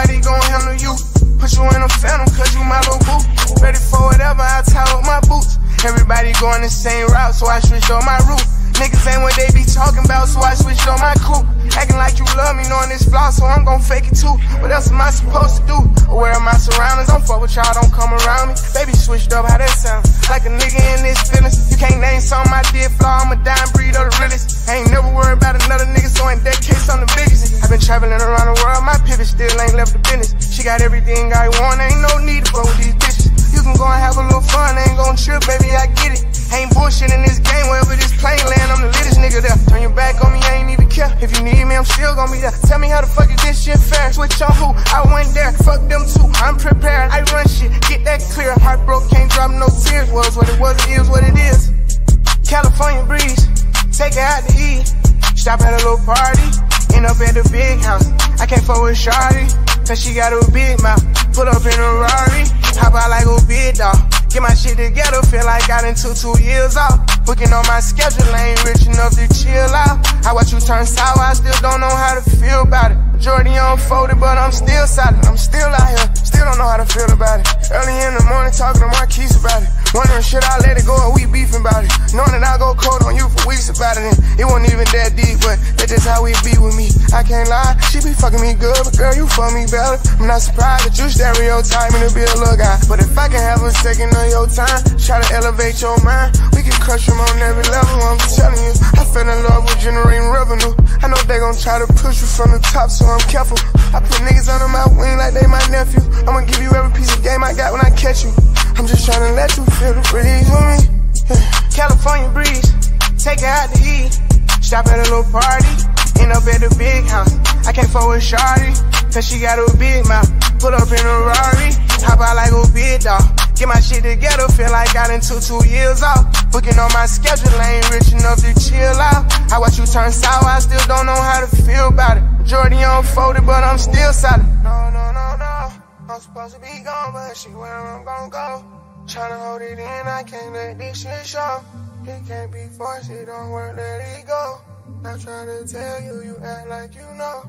the same route, so I switched on my route. Niggas ain't what they be talking about, so I switched on my crew. Acting like you love me, knowing this flaw, so I'm gon' fake it too. What else am I supposed to do? Aware of my surroundings, don't fuck with y'all, don't come around me. Baby switched up, how that sound? Like a nigga in his feelings. You can't name something I did flaw, I'm a dying breed of the realest. I ain't never worried about another nigga, so in that case I'm the biggest. I've been traveling around the world, my pivot still ain't left the business. She got everything I want, ain't no need to fuck with these bitches. You can go and have a little fun, ain't gon' trip, baby, I get it. Ain't bullshit in this game, wherever this plane land, I'm the littest nigga there. Turn your back on me, I ain't even care. If you need me, I'm still gon' be there. Tell me how the fuck is this shit fair? Switch on who? I went there, fuck them too, I'm prepared. I run shit, get that clear. Heart broke, can't drop no tears. Was what it was, it is what it is. California breeze, take her out to eat. Stop at a little party, end up at the big house. I can't fuck with Shawty, cause she got a big mouth. Pull up in a Rari, hop out like a big dog. Get my shit together, feel like I done took two years off. Booking on my schedule, I ain't rich enough to chill out. I watch you turn sour, I still don't know how to feel about it. Majority unfolded, but I'm still solid. I'm still out here, still don't know how to feel about it. Early in the morning, talking to Marquise about it. Wondering, should I let it go or we beefing about it? Knowing that I go cold on you for weeks about it, and it wasn't even that deep, but that's just how we be with me. I can't lie, she be fucking me good, but girl, you fuck me better. I'm not surprised that you stereotyping to be a little guy, but if I can have a second of your time, try to elevate your mind, we can crush them on every level. I'm telling you, I fell in love with generating revenue. I know they gon' try to push you from the top, so I'm careful. I put niggas under my wing like they my nephew. I'ma give you every piece of game I got when I catch you. I'm just tryna let you feel the breeze with me. Yeah. California breeze, take her out to eat. Stop at a little party, end up at the big house. I can't fuck with Shawty, cause she got a big mouth. Pull up in a Rari, hop out like a big dog. Get my shit together, feel like I done took two years off. Booking on my schedule, I ain't rich enough to chill out. I watch you turn sour, I still don't know how to feel about it. Majority unfolded, but I'm still solid. No, no, no, no, I'm supposed to be gone, but she where I'm gon' go. Tryna hold it in, I can't let this shit show. It can't be forced, it don't work, let it go. I'm trying to tell you, you act like you know.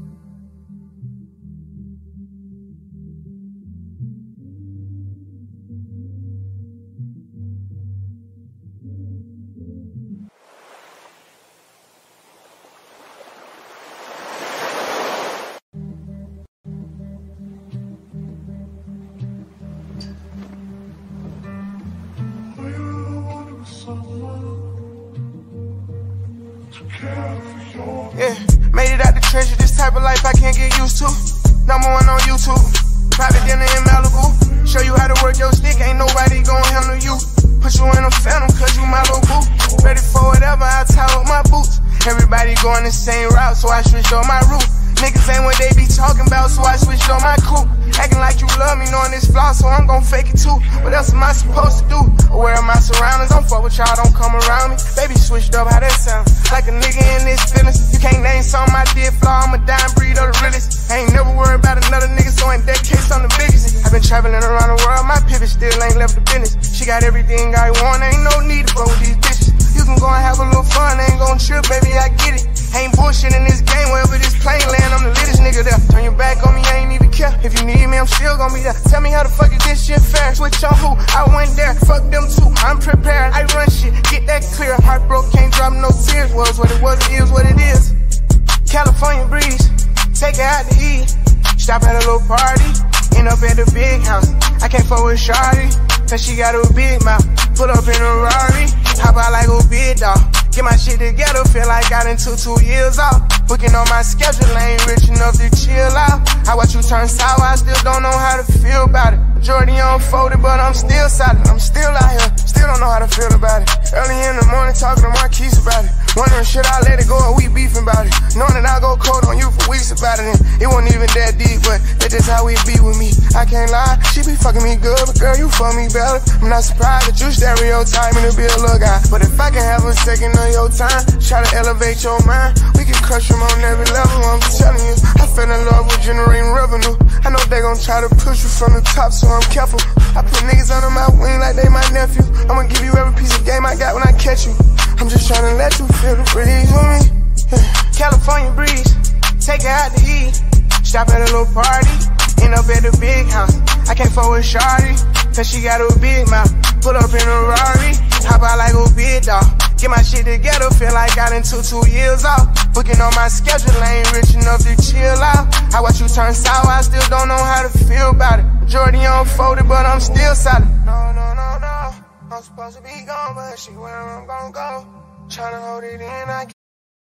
Yeah, made it out the treasure, this type of life I can't get used to. Number one on YouTube, private dinner in Malibu. Show you how to work your stick, ain't nobody gon' handle you. Put you in a phantom, cause you my little boo. Ready for whatever, I tie up my boots. Everybody going the same route, so I switched on my route. Niggas ain't what they be talking about, so I switched on my crew. Acting like you love me, knowing this flaw, so I'm gon' fake it too. What else am I supposed to do? Aware of my surroundings, don't fuck with y'all, don't come around me. Baby switched up, how that sound? Like a nigga in his feelings. You can't name something I did flaw, I'm a dying breed of the realest. I ain't never worried about another nigga, so in that case I'm the biggest. I've been traveling around the world, my pivot still ain't left the business. She got everything I want, ain't no need to fuck with these bitches. You can go and have a little fun, ain't gon' trip, baby, I get it. Ain't bullshit in this game, wherever this plane land, I'm the littest nigga there. Turn your back on me, I ain't even care. If you need me, I'm still gon' be there. Tell me how the fuck is this shit fair? Switch on who? I went there, fuck them too, I'm prepared. I run shit, get that clear. Heart broke, can't drop no tears. Was what it was, it is what it is. California breeze, take her out to eat. Stop at a little party, end up at the big house. I can't fuck with Shawty, cause she got a big mouth. Pull up in a Rari, hop out like a big dog. Get my shit together, feel like I done took two years off. Booking on my schedule, I ain't rich enough to chill out. I watch you turn sour, I still don't know how to feel about it. Majority unfolded, but I'm still solid. I'm still out here, still don't know how to feel about it. Early in the morning, talking to Marquise about it. Wondering, should I let it go or we beefing about it? Knowing that I go cold on you for weeks about it, and it wasn't even that deep, but that's just how we be with me. I can't lie, she be fucking me good, but girl, you fuck me better. I'm not surprised that you stereotyping to be a little guy, but if I can have a second of your time, try to elevate your mind, we can crush them on every level. I'm telling you, I fell in love with generating revenue. I know they gon' try to push you from the top, so I'm careful. I put niggas under my wing like they my nephew. I'ma give you every piece of game I got when I catch you. I'm just tryna let you feel the breeze with me. Yeah. California breeze, take her out to eat. Stop at a little party, End up at the big house. I can't fuck with Shawty, cause she got a big mouth. Pull up in a Rari, hop out like a big dog. Get my shit together, feel like I done took two years off. Booking on my schedule, I ain't rich enough to chill out. I watch you turn sour, I still don't know how to feel about it. Jordan unfolded, but I'm still solid. No, no, no, no, I'm supposed to be gone, but she where I'm gon' go. Tryna hold it in, I can't.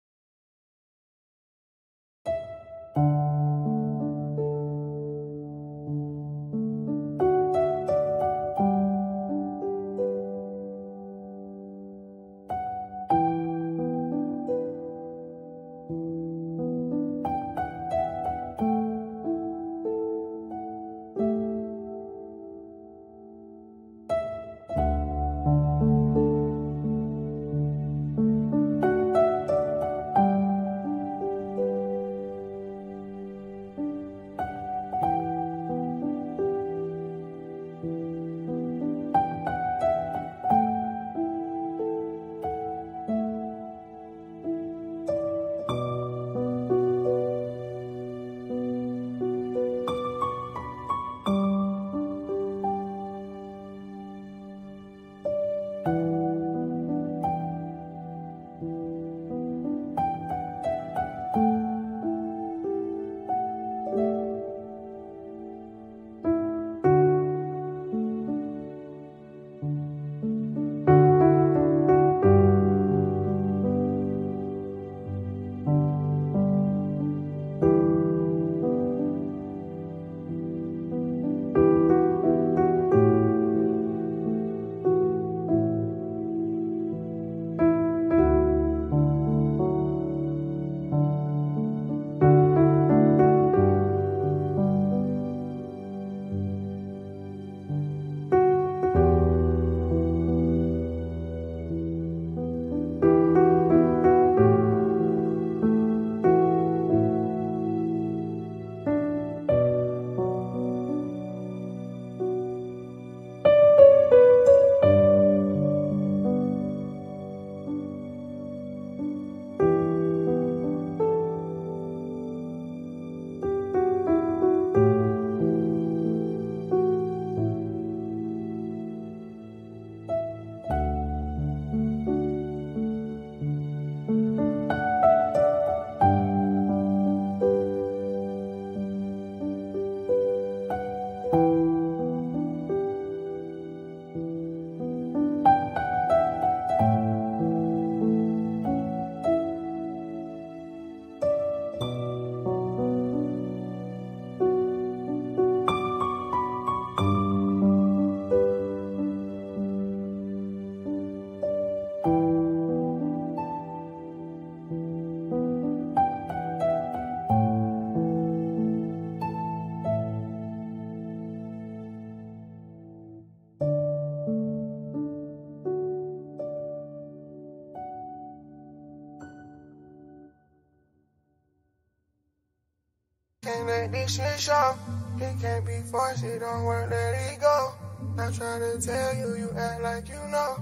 Can't let this shit show. It can't be forced, it don't work, let it go. I try to tell you, you act like you know.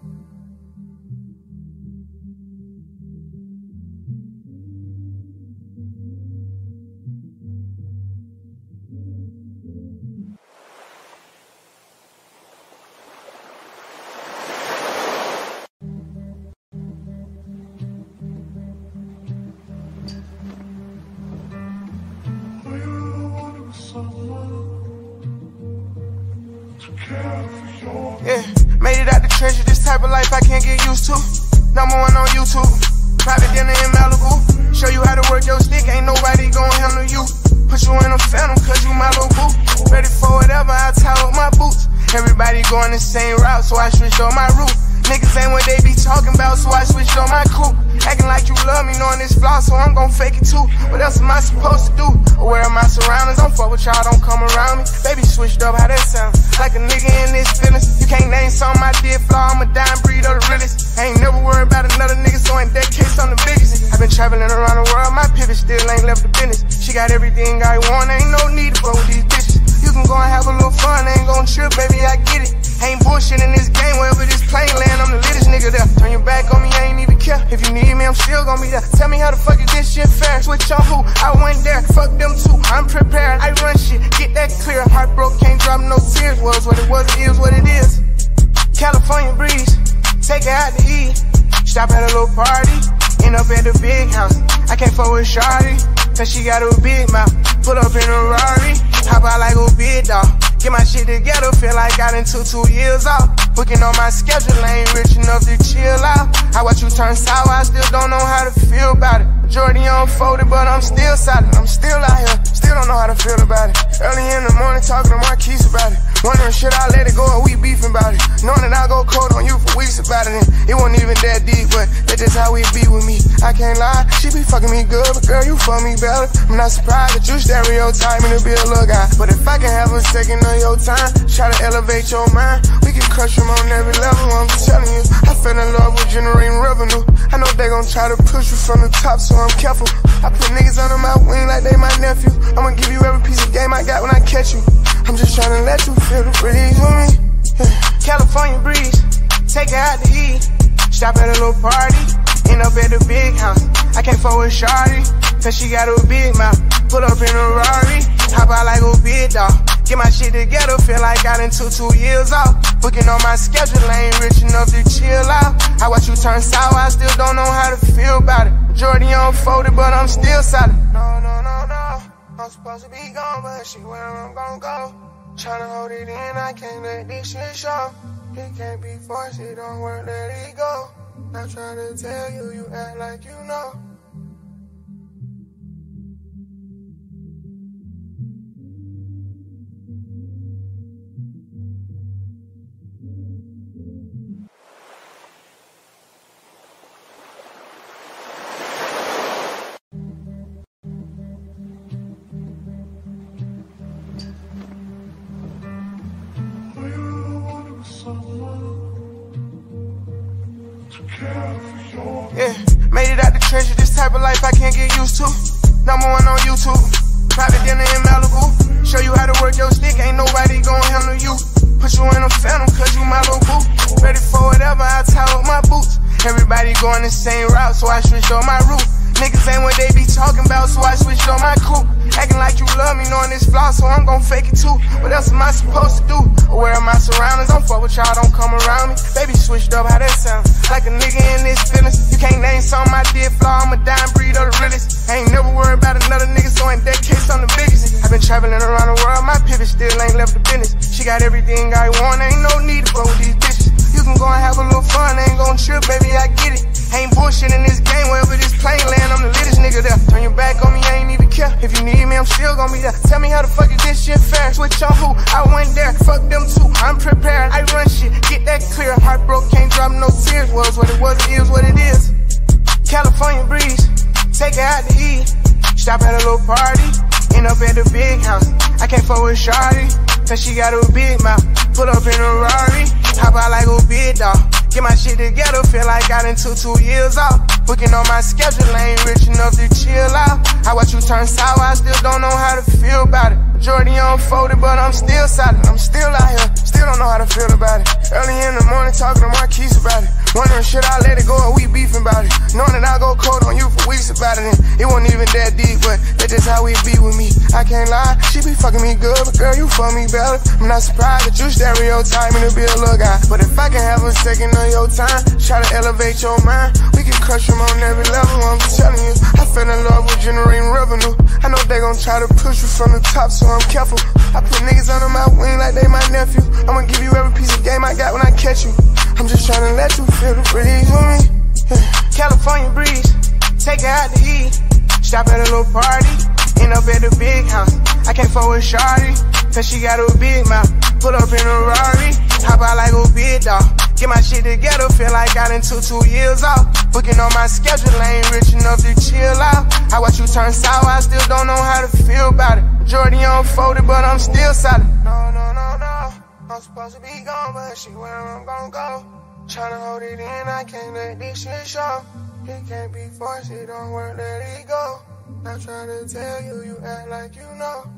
Yeah, made it out the treasure, this type of life I can't get used to. Number one on YouTube, private dinner in Malibu. Show you how to work your stick, ain't nobody gon' handle you. Put you in a phantom, cause you my little boo. Ready for whatever, I tie up my boots. Everybody going the same route, so I switched on my route. Niggas ain't what they be talking about, so I switched on my crew. Acting like you love me, knowing this flaw, so I'm gon' fake it too. What else am I supposed to do? Aware of my surroundings, don't fuck with y'all, don't come around me. Baby switched up, how that sound? Like a nigga in this feelings. You can't name something I did flaw, I'm a dime breed of the realest. I ain't never worried about another nigga, so in that case I'm the biggest. I've been traveling around the world, my pivot still ain't left the business. She got everything I want, ain't no need to fuck with these bitches. You can go and have a little fun, ain't gon' trip, baby, I get it. Ain't bullshit in this game, wherever this plane land, I'm the littest nigga there. Turn your back on me, I ain't even care. If you need me, I'm still gon' be there. Tell me how the fuck is this shit fair? Switch on who? I went there, fuck them too, I'm prepared. I run shit, get tears was what it was, it is what it is. California breeze, take her out to eat. Stop at a little party, end up at the big house. I can't fuck with Shawty, cause she got a big mouth. Pull up in a Rari, hop out like a big dog. Get my shit together, feel like I done took two years off. Booking on my schedule, I ain't rich enough to chill out. I watch you turn sour, I still don't know how to feel about it. Majority unfolded, but I'm still solid. I'm still out here, still don't know how to feel about it. Early in the morning, talking to Marquise about it. Wondering, should I let it go or we beefing about it? Knowing that I go cold on you for weeks about it, and it wasn't even that deep, but that's just how we be with me. I can't lie, she be fucking me good, but girl, you fuck me better. I'm not surprised that you stereotype me to be a little guy, but if I can have a second of your time, try to elevate your mind, we can crush them on every level. I'm telling you, I fell in love with generating revenue. I know they gon' try to push you from the top, so I'm careful. I put niggas under my wing like they my nephew. I'ma give you every piece of game I got when I catch you. I'm just tryna let you feel the breeze with me. Yeah. California breeze, take her out to eat. Stop at a little party, end up at the big house. I can't fuck with Shawty, cause she got a big mouth. Pull up in a Rari, hop out like a big dog. Get my shit together, feel like I done took two years off. Booking on my schedule, I ain't rich enough to chill out. I watch you turn sour, I still don't know how to feel about it. Majority unfolded, but I'm still solid. No, no, no, no, I'm supposed to be gone, but she where I'm gon' go. Tryna hold it in, I can't let this shit show. It can't be forced, it don't work, let it go. I'm trying to tell you, you act like you know. Yeah, made it out the treasure, this type of life I can't get used to. Number one on YouTube, private dinner in Malibu. Show you how to work your stick, ain't nobody gon' handle you. Put you in a phantom, cause you my little boo. Ready for whatever, I tie up my boots. Everybody going the same route, so I switched on my route. Niggas ain't what they be talking about, so I switched on my coupe. Acting like you love me, knowing this flaw, so I'm gon' fake it too. What else am I supposed to do? Aware of my surroundings, don't fuck with y'all, don't come around me. Baby switched up, how that sound? Like a nigga in this feelings. You can't name something I did flaw, I'm a dying breed of the realest. I ain't never worried about another nigga, so in that case I'm the biggest. I've been traveling around the world, my pivot still ain't left the business. She got everything I want, ain't no need to fuck with these bitches. You can go and have a little fun, ain't gon' trip, baby, I get it. Ain't bullshit in this game, wherever this plane land, I'm the littest nigga there. Turn your back on me, I ain't even care. If you need me, I'm still gon' be there. Tell me how the fuck is this shit fair? Switch on who? I went there, fuck them too, I'm prepared. I run shit, get that clear. Heart broke, can't drop no tears. Was what it was, it is what it is. California breeze, take her out to eat. Stop at a little party, end up at the big house. I can't fuck with Shawty, cause she got a big mouth. Pull up in a Rari, hop out like a big dog. Get my shit together, feel like I done took two years off. Booking on my schedule, I ain't rich enough to chill out. I watch you turn sour, I still don't know how to feel about it. Majority unfolded, but I'm still solid. I'm still out here, still don't know how to feel about it. Early in the morning, talking to Marquise about it. Wondering, should I let it go or we beefing about it? Knowing that I go cold on you for weeks about it, and it wasn't even that deep, but that's just how we be with me. I can't lie, she be fucking me good, but girl, you fuck me better. I'm not surprised that you stereotype me to be a little guy, but if I can have a second of your time, try to elevate your mind, we can crush them on every level. I'm telling you, I fell in love with generating revenue. I know they gon' try to push you from the top, so I'm careful. I put niggas under my wing like they my nephew. I'ma give you every piece of game I got when I catch you. I'm just tryna let you feel the breeze with me. Yeah. California breeze, take her out to eat. Stop at a little party, end up at the big house. I can't fuck with Shawty, cause she got a big mouth. Pull up in a Rari, hop out like a big dog. Get my shit together, feel like I done took two years off. Booking on my schedule, I ain't rich enough to chill out. I watch you turn sour, I still don't know how to feel about it. Majority unfolded, but I'm still solid. No, no, no, no, I'm supposed to be gone, but she where I'm gon' go. Tryna hold it in, I can't let this shit show. It can't be forced, it don't work, let it go. I'm tryna tell you, you act like you know.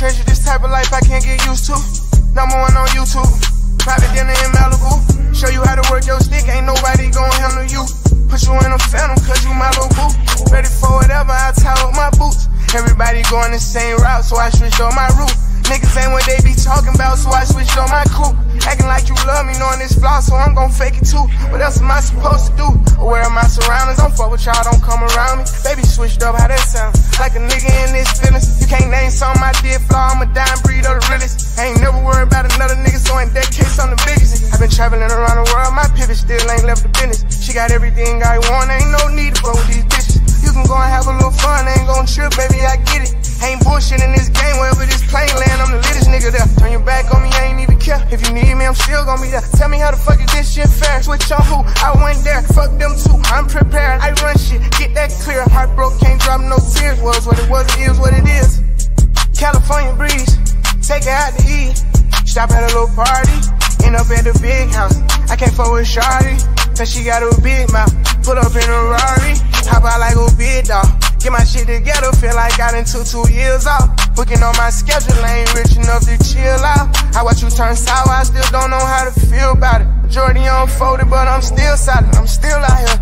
treasure, this type of life I can't get used to. Number one on YouTube, private dinner in Malibu. Show you how to work your stick, ain't nobody gon' handle you. Put you in a phantom, cause you my little boo. Ready for whatever, I tie up my boots. Everybody going the same route, so I switched on my route. Niggas ain't what they be talking about, so I switched on my coupe. Acting like you love me, knowing this flaw, so I'm gon' fake it too. What else am I supposed to do? Aware of my surroundings, don't fuck with y'all, don't come around me. Baby switched up, how that sound? Like a nigga in this feelings. You can't name something I did flaw, I'm a dying breed of the realest. I ain't never worried about another nigga, so in that case I'm the biggest. I've been traveling around the world, my pivot still ain't left the business. She got everything I want, ain't no need to fuck with these bitches. You can go and have a little fun, ain't gon' trip, baby, I get it. Ain't bullshit in this game, wherever this plane land, I'm the littest nigga there. Turn your back on me, I ain't even care. If you need me, I'm still gon' be there. Tell me how the fuck is this shit fair? Switch on who? I went there, fuck them too, I'm prepared. I run shit, get that clear. Heart broke, can't drop no tears. Was what it was, it is what it is. California breeze, take it out to eat. Stop at a little party, end up at the big house. I can't fuck with Shawty, cause she got a big mouth. Put up in a Rari, hop out like a big dog. Get my shit together, feel like I done took two years off. Booking on my schedule, I ain't rich enough to chill out. I watch you turn sour, I still don't know how to feel about it. Majority unfolded, but I'm still solid, I'm still out here.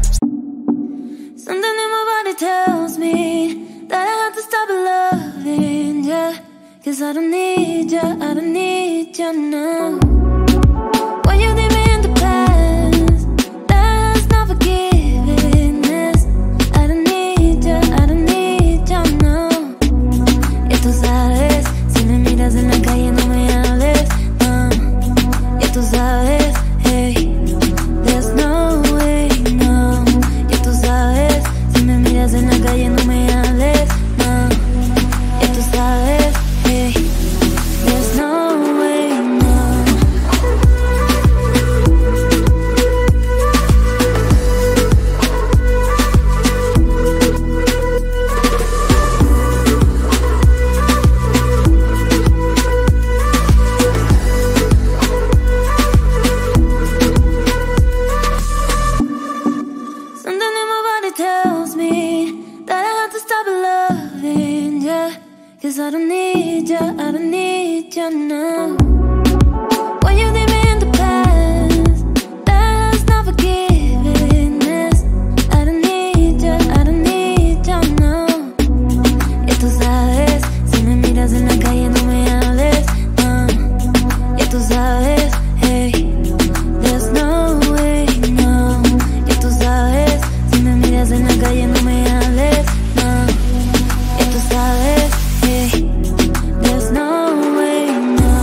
Something in my body tells me that I have to stop loving ya, cause I don't need ya, I don't need ya now. When you leave me in the past, that's not forgiveness. I don't need ya, I don't need ya now. Ya tú sabes, si me miras en la calle no me hables, no. Ya tú sabes, hey, there's no way, no. Ya tú sabes, si me miras en la calle no me hables, no. Ya tú sabes, hey, there's no way, no. Something in my body tells me that I have to stop loving ya, cause I don't need ya, I don't need ya now. When you leave me in the past, that's not forgiveness. I don't need ya, I don't need ya now. Ya tú sabes, si me miras en la calle no me hables, no. Ya tú sabes, hey, there's no way, no. Ya tú sabes, si me miras en la calle no me hables, no. Ya tú sabes, hey, there's no way, no.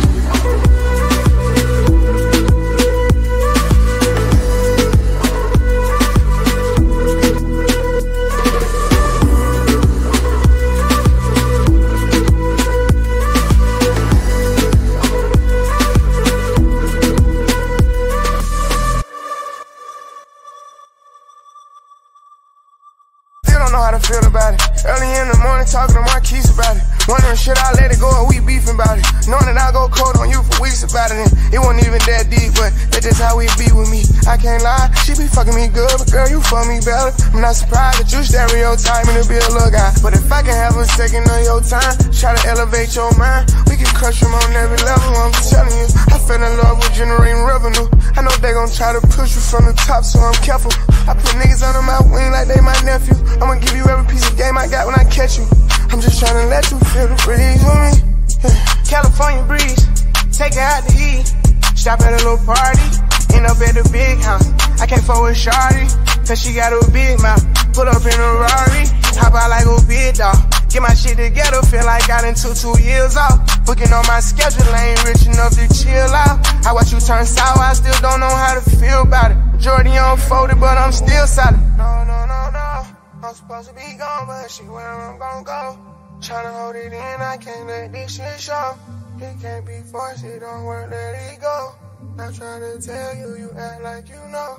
Still don't know how to feel about it. Early in the morning talking to Marquise about it. Wondering should I let it go or we beefing about it. Knowing that I go cold on you for weeks about it. And it wasn't even that deep, but that's just how we be with me. I can't lie, she be fucking me good, but girl, you fuck me better. I'm not surprised that you stereotype me to be a little guy. But if I can have a second of your time, try to elevate your mind, we can crush them on every level. I'm telling you, I fell in love with generating revenue. I know they gon' try to push you from the top, so I'm careful. I put niggas under my wing like they my nephew. I'ma give you every piece of game I got when I catch you. I'm just trying to let you feel the breeze with me. Yeah. California breeze, take it out to eat. Stop at a little party, end up at the big house. I can't fuck with Shawty, cause she got a big mouth. Put up in a Rari, hop out like a big dog. Get my shit together, feel like I done took two years off. Booking on my schedule, I ain't rich enough to chill out. I watch you turn sour, I still don't know how to feel about it. Majority unfolded, but I'm still solid. No, no, no, no, I'm supposed to be gone, but she where I'm gon' go. Tryna hold it in, I can't let this shit show. It can't be forced, it don't work, let it go. I'm tryna tell you, you act like you know.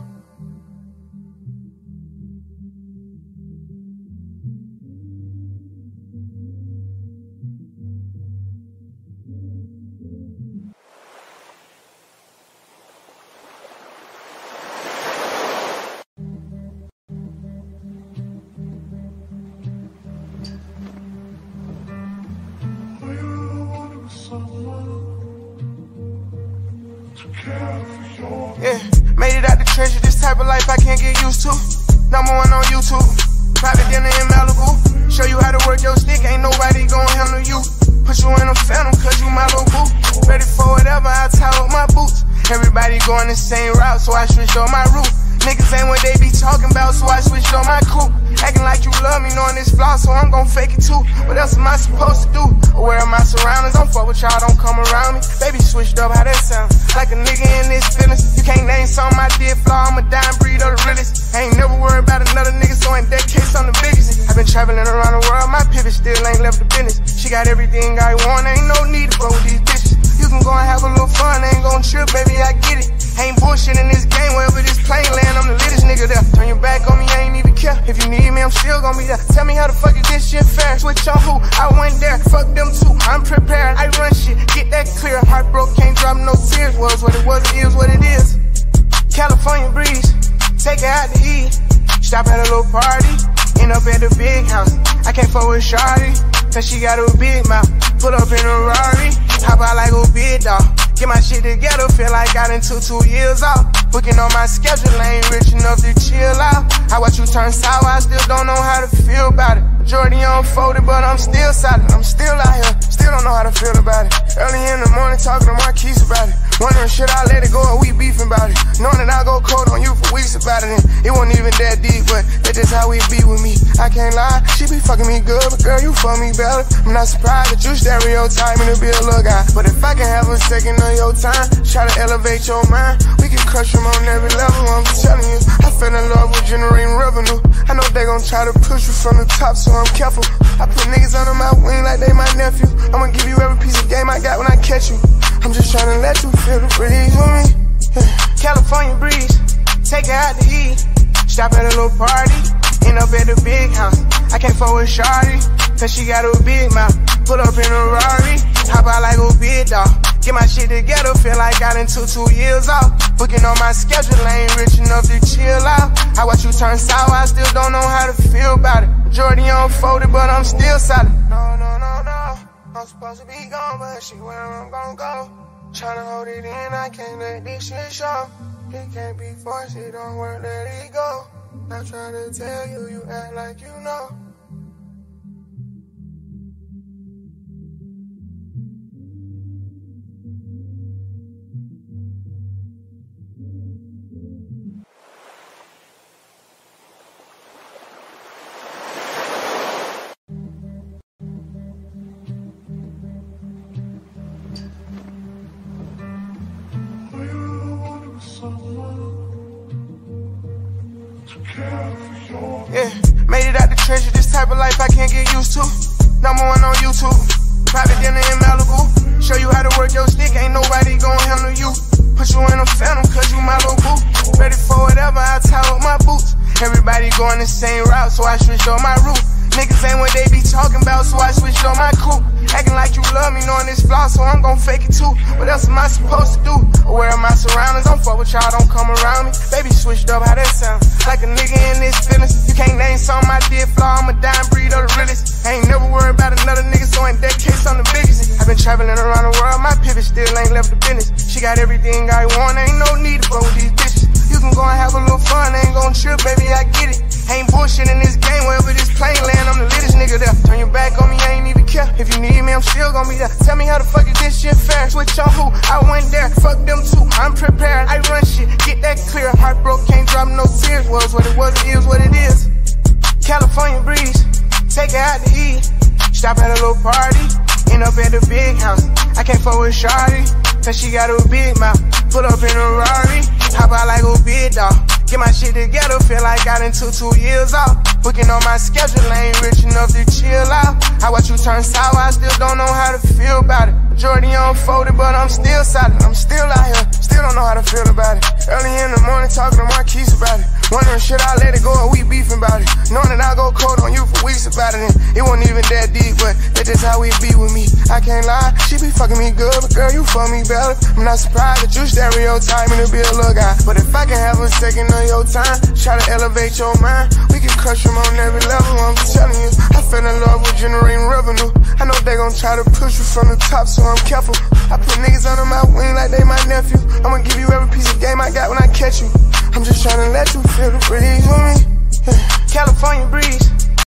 Yeah, made it out the trenches, this type of life I can't get used to. Number one on YouTube, private dinner in Malibu. Show you how to work your stick, ain't nobody gon' handle you. Put you in a phantom, cause you my little boo. Ready for whatever, I tie up my boots. Everybody going the same route, so I switched on my route. Niggas ain't what they be talking about, so I switched on my crew. Acting like you love me, knowing this flaw, so I'm gon' fake it too. What else am I supposed to do? Aware of my surroundings, don't fuck with y'all, don't come around me. Baby switched up, how that sound? Like a nigga in this business. You can't name something I did flaw, I'm a dying breed of the realest. I ain't never worried about another nigga, so in that case I'm the biggest. I've been traveling around the world, my pivot still ain't left the business. She got everything I want, ain't no need to fuck with these bitches. You can go and have a little fun, ain't gon' trip, baby, I get it. Ain't bullshit in this game, wherever this plane land, I'm the littest nigga there. Turn your back on me, I ain't even care. If you need me, I'm still gon' be there. Tell me how the fuck is this shit fair? Switch on who? I went there, fuck them too, I'm prepared. I run shit, get that clear. Heart broke, can't drop no tears. Was what it was, it is what it is. California breeze, take her out to eat. Stop at a little party, end up at the big house. I can't fuck with Shawty, cause she got a big mouth. Put up in a Rari, hop out like a big dog. Get my shit together, feel like I done took two years off. Booking on my schedule, I ain't rich enough to chill out. I watch you turn sour, I still don't know how to feel about it. Majority unfolded, but I'm still solid. I'm still out here, still don't know how to feel about it. Early in the morning, talking to Marquise about it. Wondering, should I let it go or we beefing about it? Knowing that I go cold on you for weeks about it. And it wasn't even that deep, but that's just how we be with me. I can't lie, she be fucking me good, but girl, you fuck me better. I'm not surprised that you stereotype me to be a little guy. But if I can have a second of your time, try to elevate your mind, we can crush them on every level. I'm telling you, I fell in love with generating revenue. I know they gon' try to push you from the top, so I'm careful. I put niggas under my wing like they my nephew. I'ma give you every piece of game I got when I catch you. I'm just trying to let you feel the breeze with me. Yeah. California breeze, take her out to eat. Stop at a little party, end up at the big house. I can't fuck with Shawty, cause she got a big mouth. Put up in a Rari, hop out like a big dog. Get my shit together, feel like I done took two years off. Booking on my schedule, I ain't rich enough to chill out. I watch you turn sour, I still don't know how to feel about it. Majority unfolded, but I'm still solid. No, no, no, no, I'm supposed to be gone, but she where I'm gon' go. Tryna hold it in, I can't let this shit show. It can't be forced, it don't work, let it go. I'm trying to tell you, you act like you know. Yeah, made it out the trenches, this type of life I can't get used to. Number one on YouTube, private dinner in Malibu. Show you how to work your stick, ain't nobody gon' handle you. Put you in a phantom, cause you my little boo. Ready for whatever, I tie up my boots. Everybody going the same route, so I switched on my route. Niggas ain't what they be talking about, so I switched on my crew. Acting like you love me, knowing this flaw, so I'm gon' fake it too. What else am I supposed to do? Aware of my surroundings, don't fuck with y'all, don't come around me. Baby switched up, how that sound? Like a nigga in this business. You can't name something I did flaw, I'm a dying breed of the realest. I ain't never worried about another nigga, so in that case I'm the biggest. I've been traveling around the world, my pivot still ain't left the business. She got everything I want, ain't no need to fuck with these bitches. You can go and have a little fun, ain't gon' trip, baby, I get it. Ain't bullshit in this game, wherever this plane land, I'm the littest nigga there. Turn your back on me, I ain't even care. If you need me, I'm still gon' be there. Tell me how the fuck is this shit fair? Switch on who? I went there, fuck them too, I'm prepared. I run shit, get that clear. Heart broke, can't drop no tears. Was what it was, it is what it is. California breeze, take her out to eat. Stop at a little party, end up at the big house. I can't fuck with Shawty, cause she got a big mouth. Put up in a Rari, hop out like a big dog. Get my shit together, feel like I done took two years off. Booking on my schedule, I ain't rich enough to chill out. I watch you turn sour, I still don't know how to feel about it. Majority unfolded, but I'm still solid. I'm still out here, still don't know how to feel about it. Early in the morning, talking to Marquise about it. Wondering, should I let it go or we beefing about it? Knowing that I go cold on you for weeks about it. And it wasn't even that deep, but that's just how we be with me. I can't lie, she be fucking me good, but girl, you fuck me better. I'm not surprised that you stereotype me to be a little guy. But if I can have a second of your time, try to elevate your mind, we can crush them on every level. I'm telling you, I fell in love with generating revenue. I know They gon' try to push you from the top, so I'm careful. I put niggas under my wing like they my nephew. I'ma give you every piece of game I got when I catch you. I'm just tryna let you feel the breeze with me. Yeah. California breeze.